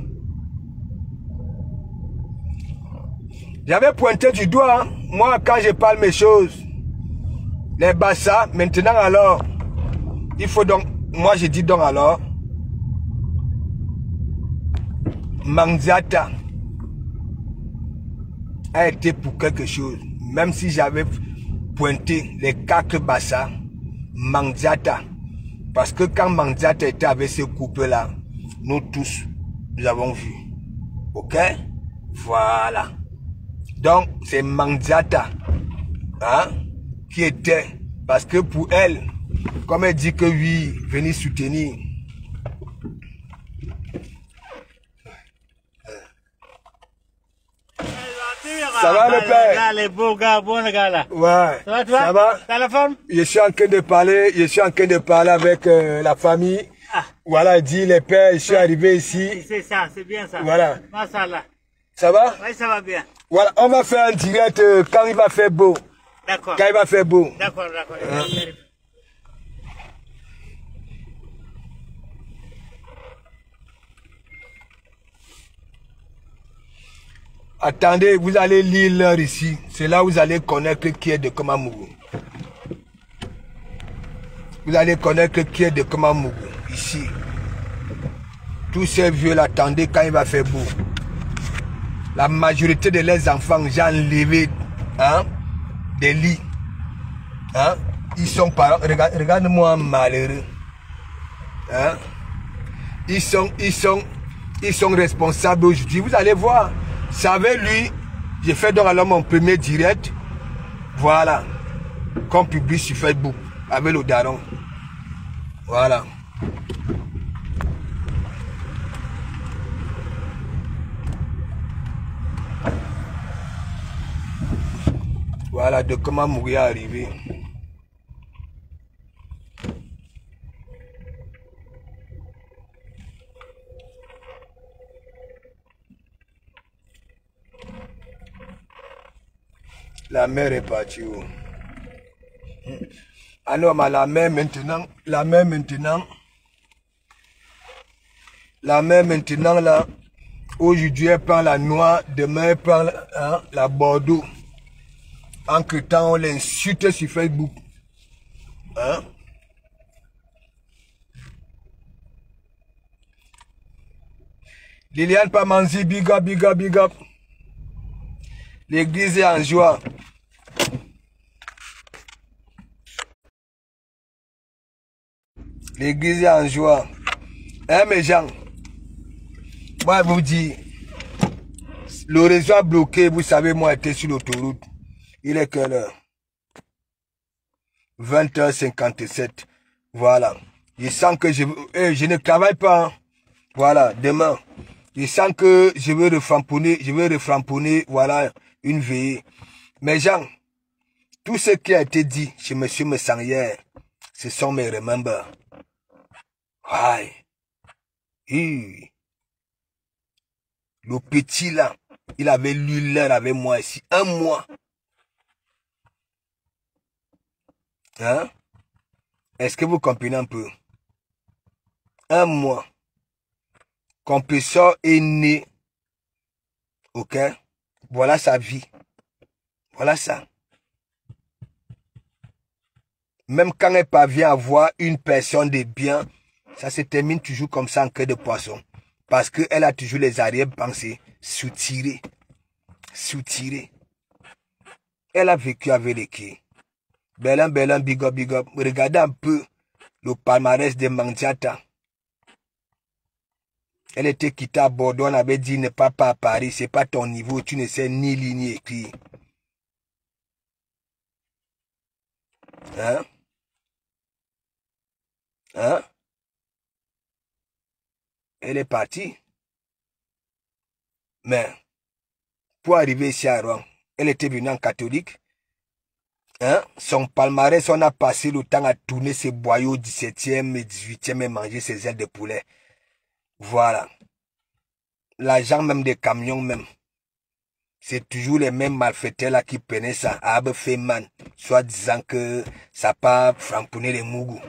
J'avais pointé du doigt, hein. Moi quand je parle mes choses, les bassas, maintenant alors, il faut donc, moi je dis donc alors, Manziata a été pour quelque chose. Même si j'avais pointé les quatre bassas, Manziata. Parce que quand Manziata était avec ce couple-là, nous tous, nous avons vu. Ok? Voilà. Donc, c'est Manziata, hein, qui était, parce que pour elle, comme elle dit que oui, venez soutenir. Ça va le père? Là, les beaux gars, bon gars là. Ouais. Ça va toi? Ça va? T'as la forme? Je suis en train de parler, je suis en train de parler avec euh, la famille. Ah. Voilà, il dit les pères, je suis arrivé ici. C'est ça, c'est bien ça. Voilà. Mashallah. Ça va? Oui, ça va bien. Voilà, on va faire un direct euh, quand il va faire beau. D'accord. Quand il va faire beau. D'accord, d'accord. Hein? Attendez, vous allez lire l'heure ici. C'est là où vous allez connaître qui est de Komamougou. Vous allez connaître qui est de Komamougou. Ici. Tous ces vieux l'attendez quand il va faire beau. La majorité de leurs enfants, j'ai enlevé hein, des lits. Hein, ils sont parents. Regarde, regarde-moi malheureux. Hein, ils sont, ils sont, ils sont responsables aujourd'hui. Vous allez voir. C'est avec lui, j'ai fait donc alors mon premier direct. Voilà. Qu'on publie sur Facebook. Avec le daron. Voilà. Voilà de comment mourir arrivé. La mère est partie où? Ah non, mais la mère maintenant, la mère maintenant, la mère maintenant là, aujourd'hui elle prend la noire, demain elle prend hein, la Bordeaux. Entre temps on l'insulte sur Facebook. Hein? Liliane Pamanzi, big up, big up, big up. L'église est en joie. L'église est en joie. Hein, mes gens? Moi, je vous dis, le réseau a bloqué. Vous savez, moi, j'étais sur l'autoroute. Il est quelle heure? vingt heures cinquante-sept. Voilà. Je sens que je, eh, je ne travaille pas. Hein. Voilà, demain. Je sens que je veux reframponner, je veux reframponner, voilà, une veillée. Mes gens, tout ce qui a été dit chez monsieur Messanguier, ce sont mes remembers. Aïe. Oui. Le petit là, il avait lu l'heure avec moi ici, un mois. Hein? Est-ce que vous comprenez un peu? Un mois. Compresseur est né. Ok? Voilà sa vie. Voilà ça. Même quand elle parvient à voir une personne de bien, ça se termine toujours comme ça en queue de poisson. Parce qu'elle a toujours les arrière-pensées soutirées. Soutirées. Elle a vécu avec les quais. Belin, belin, big up, big up. Regardez un peu le palmarès de Manziata. Elle était quittée à Bordeaux, on avait dit ne pas pas à Paris, c'est pas ton niveau, tu ne sais ni lire ni écrire. Hein? Hein? Elle est partie. Mais, pour arriver ici à Rouen, elle était venue en catholique. Hein? Son palmarès, on a passé le temps à tourner ses boyaux dix-septième et dix-huitième et manger ses ailes de poulet. Voilà. L'argent même des camions même. C'est toujours les mêmes malfaiteurs là qui prenaient ça à Abbe Feman, soit disant que ça pas framponner les mougous.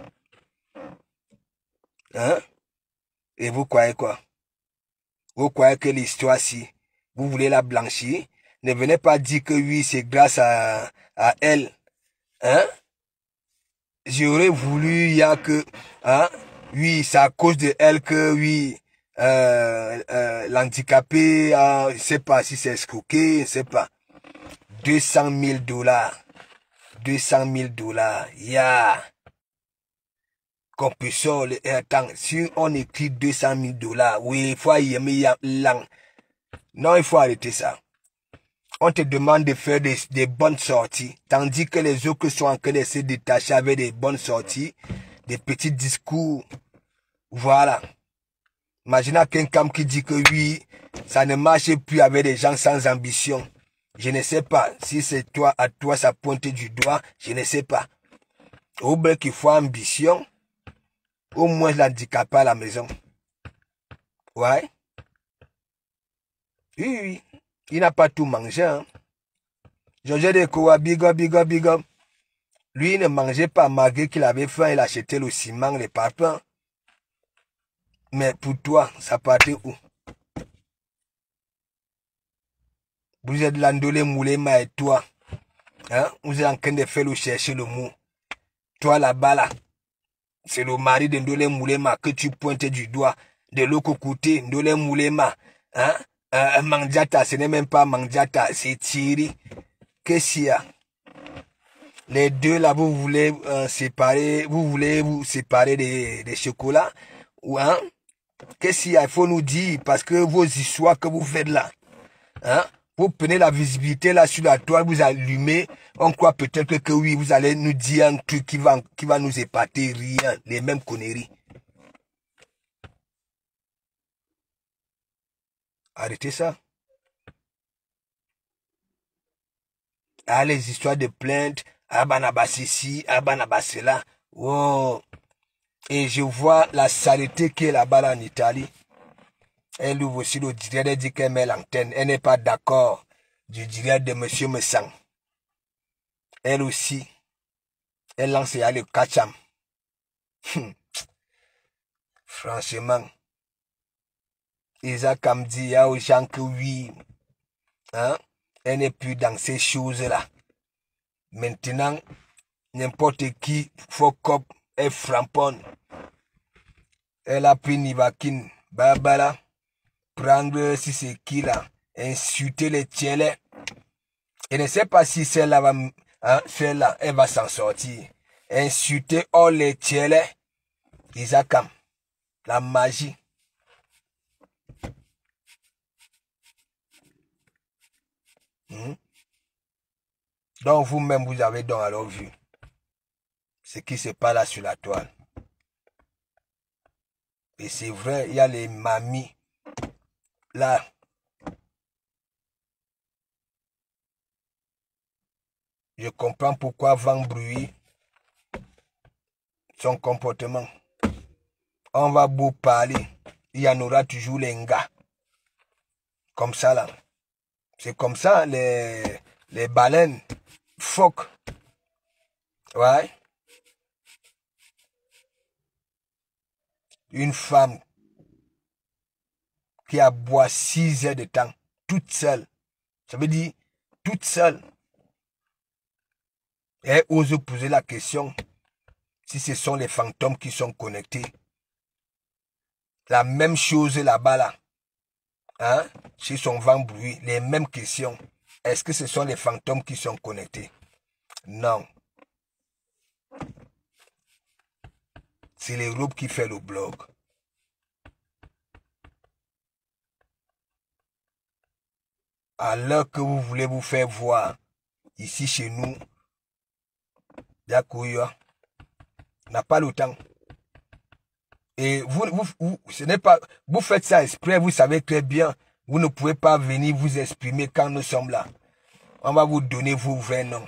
Hein? Et vous croyez quoi? Vous croyez que l'histoire, si vous voulez la blanchir, ne venez pas dire que oui, c'est grâce à, à elle. Hein? J'aurais voulu, il y a que, hein? Oui, c'est à cause de elle que, oui, euh, euh, l'handicapé, euh, je ne sais pas si c'est escroqué, je ne sais pas. deux cent mille dollars. deux cent mille dollars. Yeah. Qu'on peut sortir, attends, si on écrit deux cent mille dollars, oui, il faut y aimer lang. Non, il faut arrêter ça. On te demande de faire des, des bonnes sorties, tandis que les autres sont en train de se détacher avec des bonnes sorties, des petits discours. Voilà. Imaginez quelqu'un qui dit que oui, ça ne marche plus avec des gens sans ambition. Je ne sais pas si c'est toi, à toi, ça pointe du doigt, je ne sais pas. Au bout qu'il faut ambition, au moins l'handicapé à la maison. Ouais. Oui, oui. Il n'a pas tout mangé. Hein. Georges de Kowa, big up, big up, big up. Lui, il ne mangeait pas malgré qu'il avait faim, il achetait le ciment, les parpaings. Mais pour toi, ça partait où? Vous êtes l'andolé moulema et toi. Hein? Vous êtes en train de faire le chercher le mot. Toi là-bas là. C'est le mari de Ndolé Moulema que tu pointes du doigt. De l'autre côté, Ndolé Moulema. Hein? Euh, Mandiata, ce n'est même pas Mandiata, c'est Thierry. Qu'est-ce qu'il y a? Les deux là, vous voulez euh, séparer, vous voulez vous séparer des, des chocolats? Ou hein? Qu'est-ce qu'il y a? Il faut nous dire, parce que vos histoires que vous faites là, hein? Vous prenez la visibilité là sur la toile, vous allumez, on croit peut-être que, que oui, vous allez nous dire un truc qui va, qui va nous épater, rien, les mêmes conneries. Arrêtez ça. Ah, les histoires de plainte, ah, banabas ici, ah, banabas là. Oh. Et je vois la saleté qui est là-bas en Italie. Elle ouvre aussi le direct, elle dit qu'elle met l'antenne. Elle n'est pas d'accord du direct de Monsieur Messang. Elle aussi, elle lance le kacham. Franchement, Isaac me dit, il y a aux gens que oui, hein, elle n'est plus dans ces choses-là. Maintenant, n'importe qui, faut cop, elle framponne. Elle a pris Nivakin, Barbara, prendre si c'est qui là, insulter les tielets. Et ne sais pas si celle-là va, hein, celle-là, elle va s'en sortir. Insulter all les tielets, Isakam, la magie. Hmm? Donc vous-même, vous avez donc alors vu ce qui se passe là sur la toile. Et c'est vrai, il y a les mamies là. Je comprends pourquoi Van Bruy, son comportement. On va beau parler, il y en aura toujours les gars. Comme ça là. C'est comme ça les, les baleines. Phoques. Ouais. Une femme qui a boit six heures de temps, toute seule. Ça veut dire toute seule. Et elle ose poser la question si ce sont les fantômes qui sont connectés. La même chose là-bas là. Hein? Chez son vent bruit, les mêmes questions. Est-ce que ce sont les fantômes qui sont connectés? Non. C'est l'Europe qui fait le blog. Alors que vous voulez vous faire voir ici chez nous, Yakuya n'a pas le temps. Et vous, vous, vous, ce n'est pas, vous faites ça exprès, vous savez très bien, vous ne pouvez pas venir vous exprimer quand nous sommes là. On va vous donner vos vrais noms.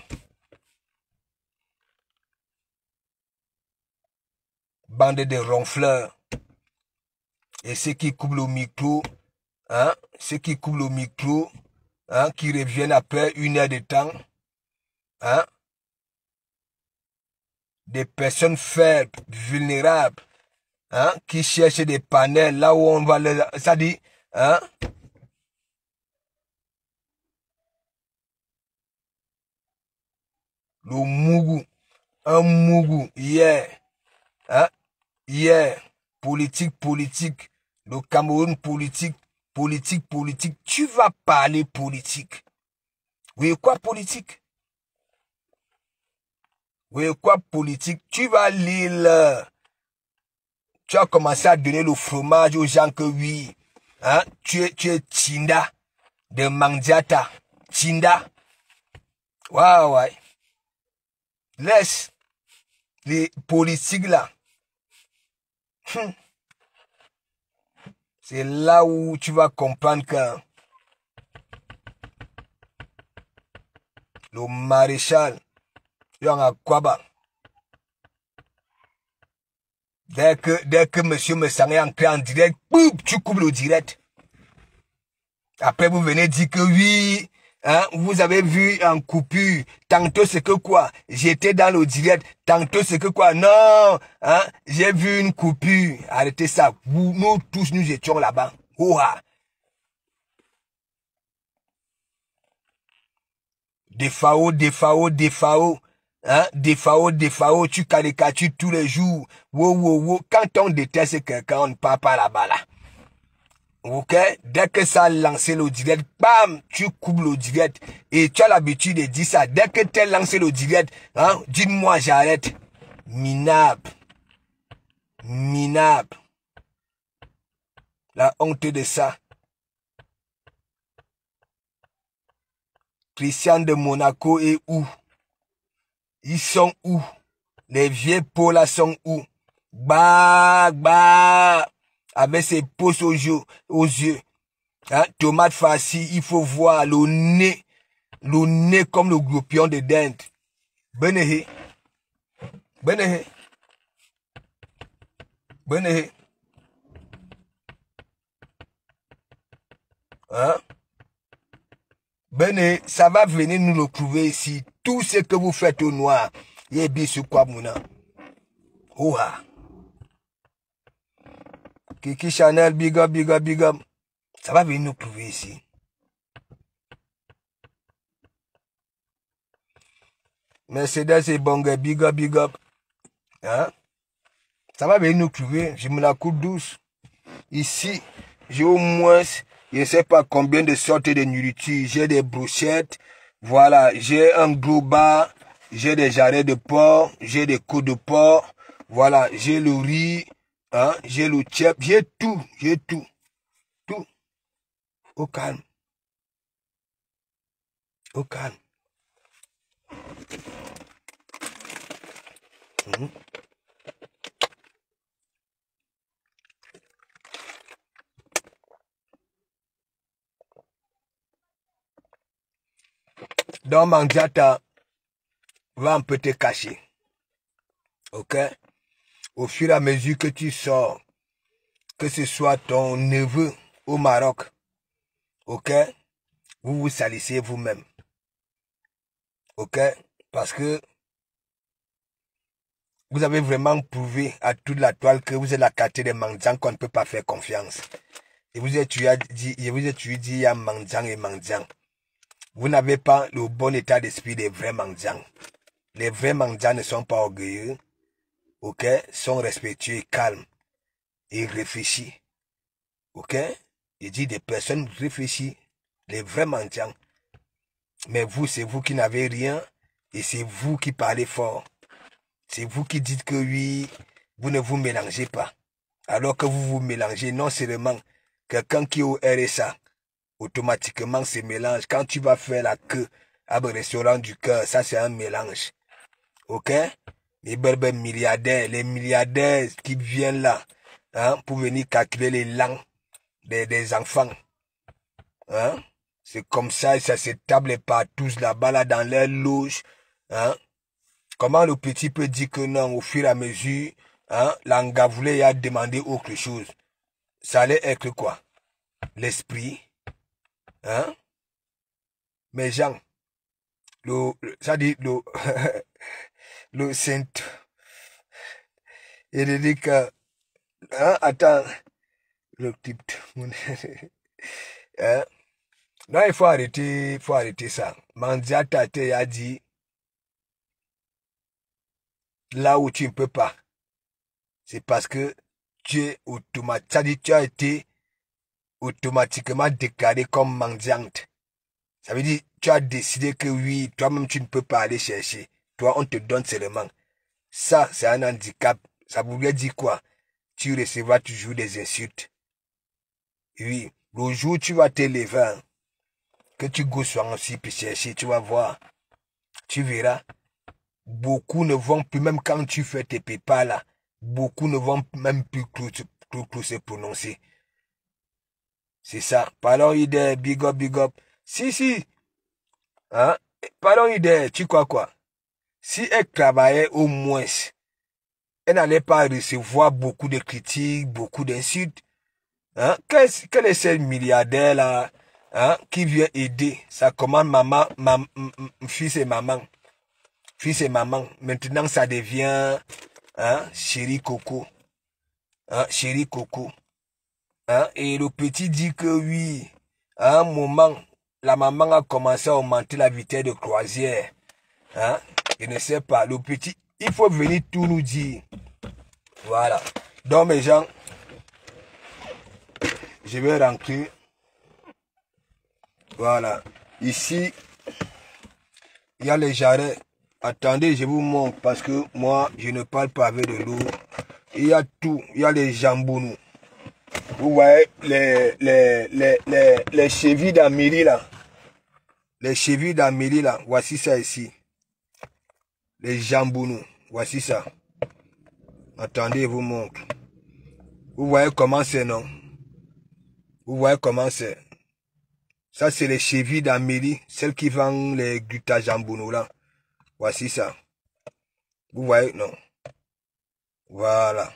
Bande de ronfleurs. Et ceux qui coupent le micro, hein, ceux qui coupent le micro, hein, qui reviennent après une heure de temps. Hein? Des personnes faibles, vulnérables, hein, qui cherchent des panels là où on va les... Ça dit, hein? Le Mougou, un Mougou, hier, hein? Hier, politique, politique, le Cameroun politique, politique, politique. Tu vas parler politique. Oui, quoi politique? Oui, quoi politique? Tu vas lire le... Tu as commencé à donner le fromage aux gens que oui, hein? Tu es, tu es Tinda de Mandiata. Tinda. Waouh, ouais. Laisse les politiques là. Hum. C'est là où tu vas comprendre que le maréchal, Young Kwaba, dès que, dès que monsieur me sent entré en direct, boum, tu coupes le direct. Après, vous venez dire que oui, hein, vous avez vu en coupure, tantôt c'est que quoi, j'étais dans le direct, tantôt c'est que quoi, non, hein, j'ai vu une coupure, arrêtez ça, vous, nous tous nous étions là-bas, ouah. Des F A O, des F A O, des F A O, hein, des F A O, des F A O, tu caricatures tous les jours, wow, wow, wow, quand on déteste quelqu'un, on ne part pas là-bas là. Ok, dès que ça a lancé le direct, bam, tu coupes le direct. Et tu as l'habitude de dire ça. Dès que tu as lancé le direct, hein, dis-moi j'arrête. Minable. Minable. La honte de ça. Christian de Monaco est où? Ils sont où? Les vieux pots là sont où? Bah, bah. Avec ses pouces aux yeux, aux yeux. Hein, tomate farcie, il faut voir le nez, le nez comme le groupion de dinde. Benehe. Benehe. Benehe. Hein? Benehe, ça va venir nous le prouver ici. Tout ce que vous faites au noir, il est bien sur quoi, mouna. Ouah. Kiki Chanel, big up, big up, big up. Ça va venir nous prouver ici. Mercedes et Bonga, big up, big up. Hein? Ça va venir nous prouver. Je me la coupe douce. Ici, j'ai au moins, je ne sais pas combien de sortes de nourriture. J'ai des brochettes. Voilà, j'ai un gros bar. J'ai des jarrets de porc. J'ai des côtes de porc. Voilà, j'ai le riz. Hein, j'ai le tchèp, j'ai tout, j'ai tout, tout. Au calme. Au calme. Mmh. Donc, Mandiata va un peu te cacher. Ok? Au fur et à mesure que tu sors, que ce soit ton neveu au Maroc, ok, vous vous salissez vous-même, ok, parce que vous avez vraiment prouvé à toute la toile que vous êtes la qualité des mendiants qu'on ne peut pas faire confiance. Et vous êtes dit, et vous êtes dit, il y a mendiants et mendiants. Vous n'avez pas le bon état d'esprit des vrais mendiants. Les vrais mendiants ne sont pas orgueilleux. Ok, sont respectueux et calmes et réfléchis. Ok, il dit des personnes réfléchies, les vrais mendiants. Mais vous, c'est vous qui n'avez rien et c'est vous qui parlez fort. C'est vous qui dites que oui, vous ne vous mélangez pas. Alors que vous vous mélangez, non seulement quelqu'un qui est au R S A, automatiquement se mélange. Quand tu vas faire la queue à un restaurant du cœur, ça c'est un mélange. Ok? Les berbères milliardaires, les milliardaires qui viennent là, hein, pour venir calculer les langues des, des enfants. Hein? C'est comme ça, ça s'étable par tous là-bas, là, dans leur loge. Hein? Comment le petit peut dire que non, au fur et à mesure, hein, l'engavoulé a demandé autre chose. Ça allait être quoi? L'esprit. Hein? mes gens, le, le- ça dit le, le saint, il dit que, hein, attends, le type, hein, non, il faut arrêter, il faut arrêter ça. Mandia Tate a dit, là où tu ne peux pas, c'est parce que tu es automatique, tu as été automatiquement déclaré comme mendiante. Ça veut dire, tu as décidé que oui, toi-même tu ne peux pas aller chercher. Toi, on te donne seulement. Ça, c'est un handicap. Ça voulait dire quoi? Tu recevras toujours des insultes. Oui, le jour où tu vas te lever, hein, que tu gousses aussi puis chercher, tu vas voir. Tu verras. Beaucoup ne vont plus, même quand tu fais tes pépas là, beaucoup ne vont même plus se prononcer. C'est ça. Pardon, Ide, big up, big up. Si, si. Hein? Pardon, Ide, tu crois quoi? Si elle travaillait au moins, elle n'allait pas recevoir beaucoup de critiques, beaucoup d'insultes. Hein? Quel, quel est ce milliardaire là, hein, qui vient aider sa commande maman, maman, fils et maman? Fils et maman. Maintenant, ça devient, hein, chéri Coco. Hein, chéri Coco. Hein? Et le petit dit que oui, à un moment, la maman a commencé à augmenter la vitesse de croisière. Hein? Je ne sais pas. Le petit, il faut venir tout nous dire. Voilà. Donc, mes gens, je vais rentrer. Voilà. Ici, il y a les jarrets. Attendez, je vous montre parce que moi, je ne parle pas avec de l'eau. Il y a tout. Il y a les jambons. Vous voyez les, les, les, les, les chevilles d'Amélie là. Les chevilles d'Amélie là. Voici ça ici. Les jambons. Voici ça. Attendez, je vous montre. Vous voyez comment c'est, non? Vous voyez comment c'est? Ça, c'est les chevilles d'Amélie. Celles qui vendent les glutajambounou là. Voici ça. Vous voyez, non? Voilà.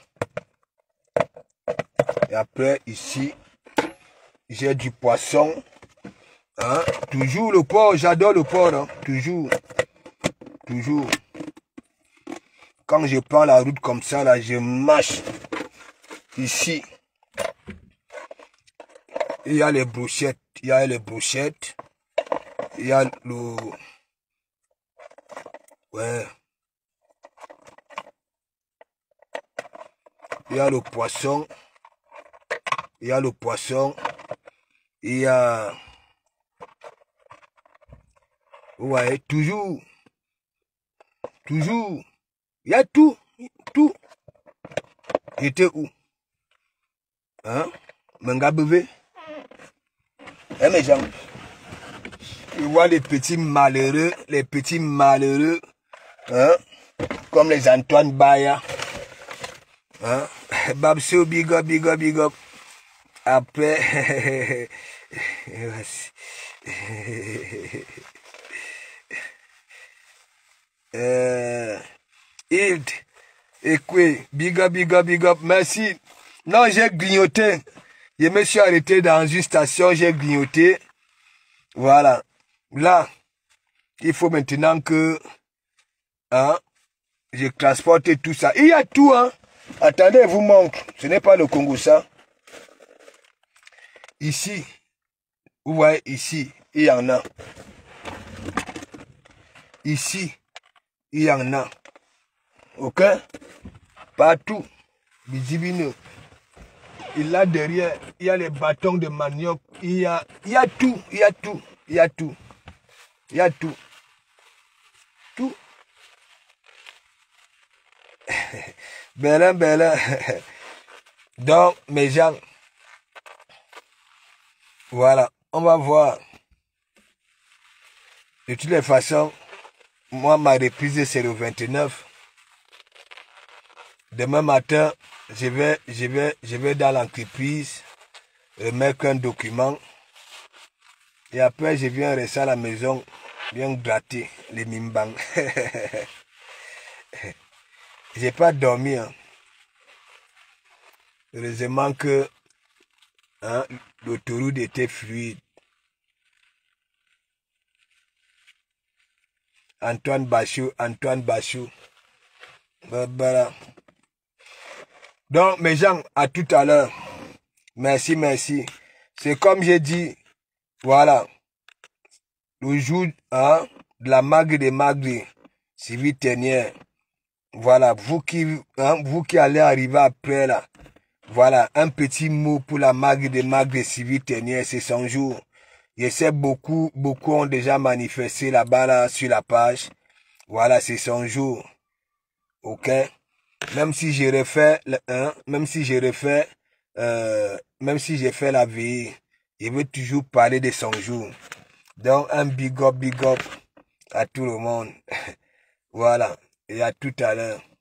Et après, ici, j'ai du poisson. Hein? Toujours le porc. J'adore le porc. Hein? Toujours. Toujours. Quand je prends la route comme ça, là, je marche. Ici, il y a les brochettes. Il y a les brochettes. Il y a le... Ouais. Il y a le poisson. Il y a le poisson. Il y a... Ouais, toujours. Toujours. Il y a tout. Tout. J'étais où? Hein? Mengabeve. Eh mes gens. Je vois les petits malheureux. Les petits malheureux. Hein? Comme les Antoine Baya. Hein? Babso, big up, big up, big up. Après... euh... Hild. Ekwe, big up, big up, big up. Merci. Non, j'ai grignoté. Je me suis arrêté dans une station, j'ai grignoté. Voilà. Là, il faut maintenant que... Hein, je transporte tout ça. Il y a tout, hein. Attendez, je vous montre. Ce n'est pas le Congo, ça. Ici, vous voyez, ici, il y en a. Ici, il y en a. Ok? Partout. Bizibino. Et là derrière, il y a les bâtons de manioc. Il y a, il y a tout, il y a tout, il y a tout. Il y a tout. Tout. Belin, belin. Donc, mes gens, voilà, on va voir. De toutes les façons, moi, ma reprise, c'est le vingt-neuf. Demain matin, je vais, je vais, je vais dans l'entreprise, remettre un document. Et après, je viens rester à la maison, bien gratter les mimbang. J'ai pas dormi. Hein. Heureusement que hein, l'autoroute était fluide. Antoine Bachou, Antoine Bachou. Voilà. Donc, mes gens, à tout à l'heure. Merci, merci. C'est comme j'ai dit, voilà. Le jour hein, de la magre des magres, Sylvie Tenière. Voilà, vous qui, hein, vous qui allez arriver après là. Voilà, un petit mot pour la magre des magres, Sylvie Tenière, c'est son jour. Je sais beaucoup, beaucoup ont déjà manifesté là-bas là, sur la page. Voilà, c'est son jour. Ok? Même si j'ai refait, hein, même si j'ai refait, euh, même si j'ai fait la veille, je veux toujours parler de son jour. Donc, un big up, big up à tout le monde. Voilà. Et à tout à l'heure.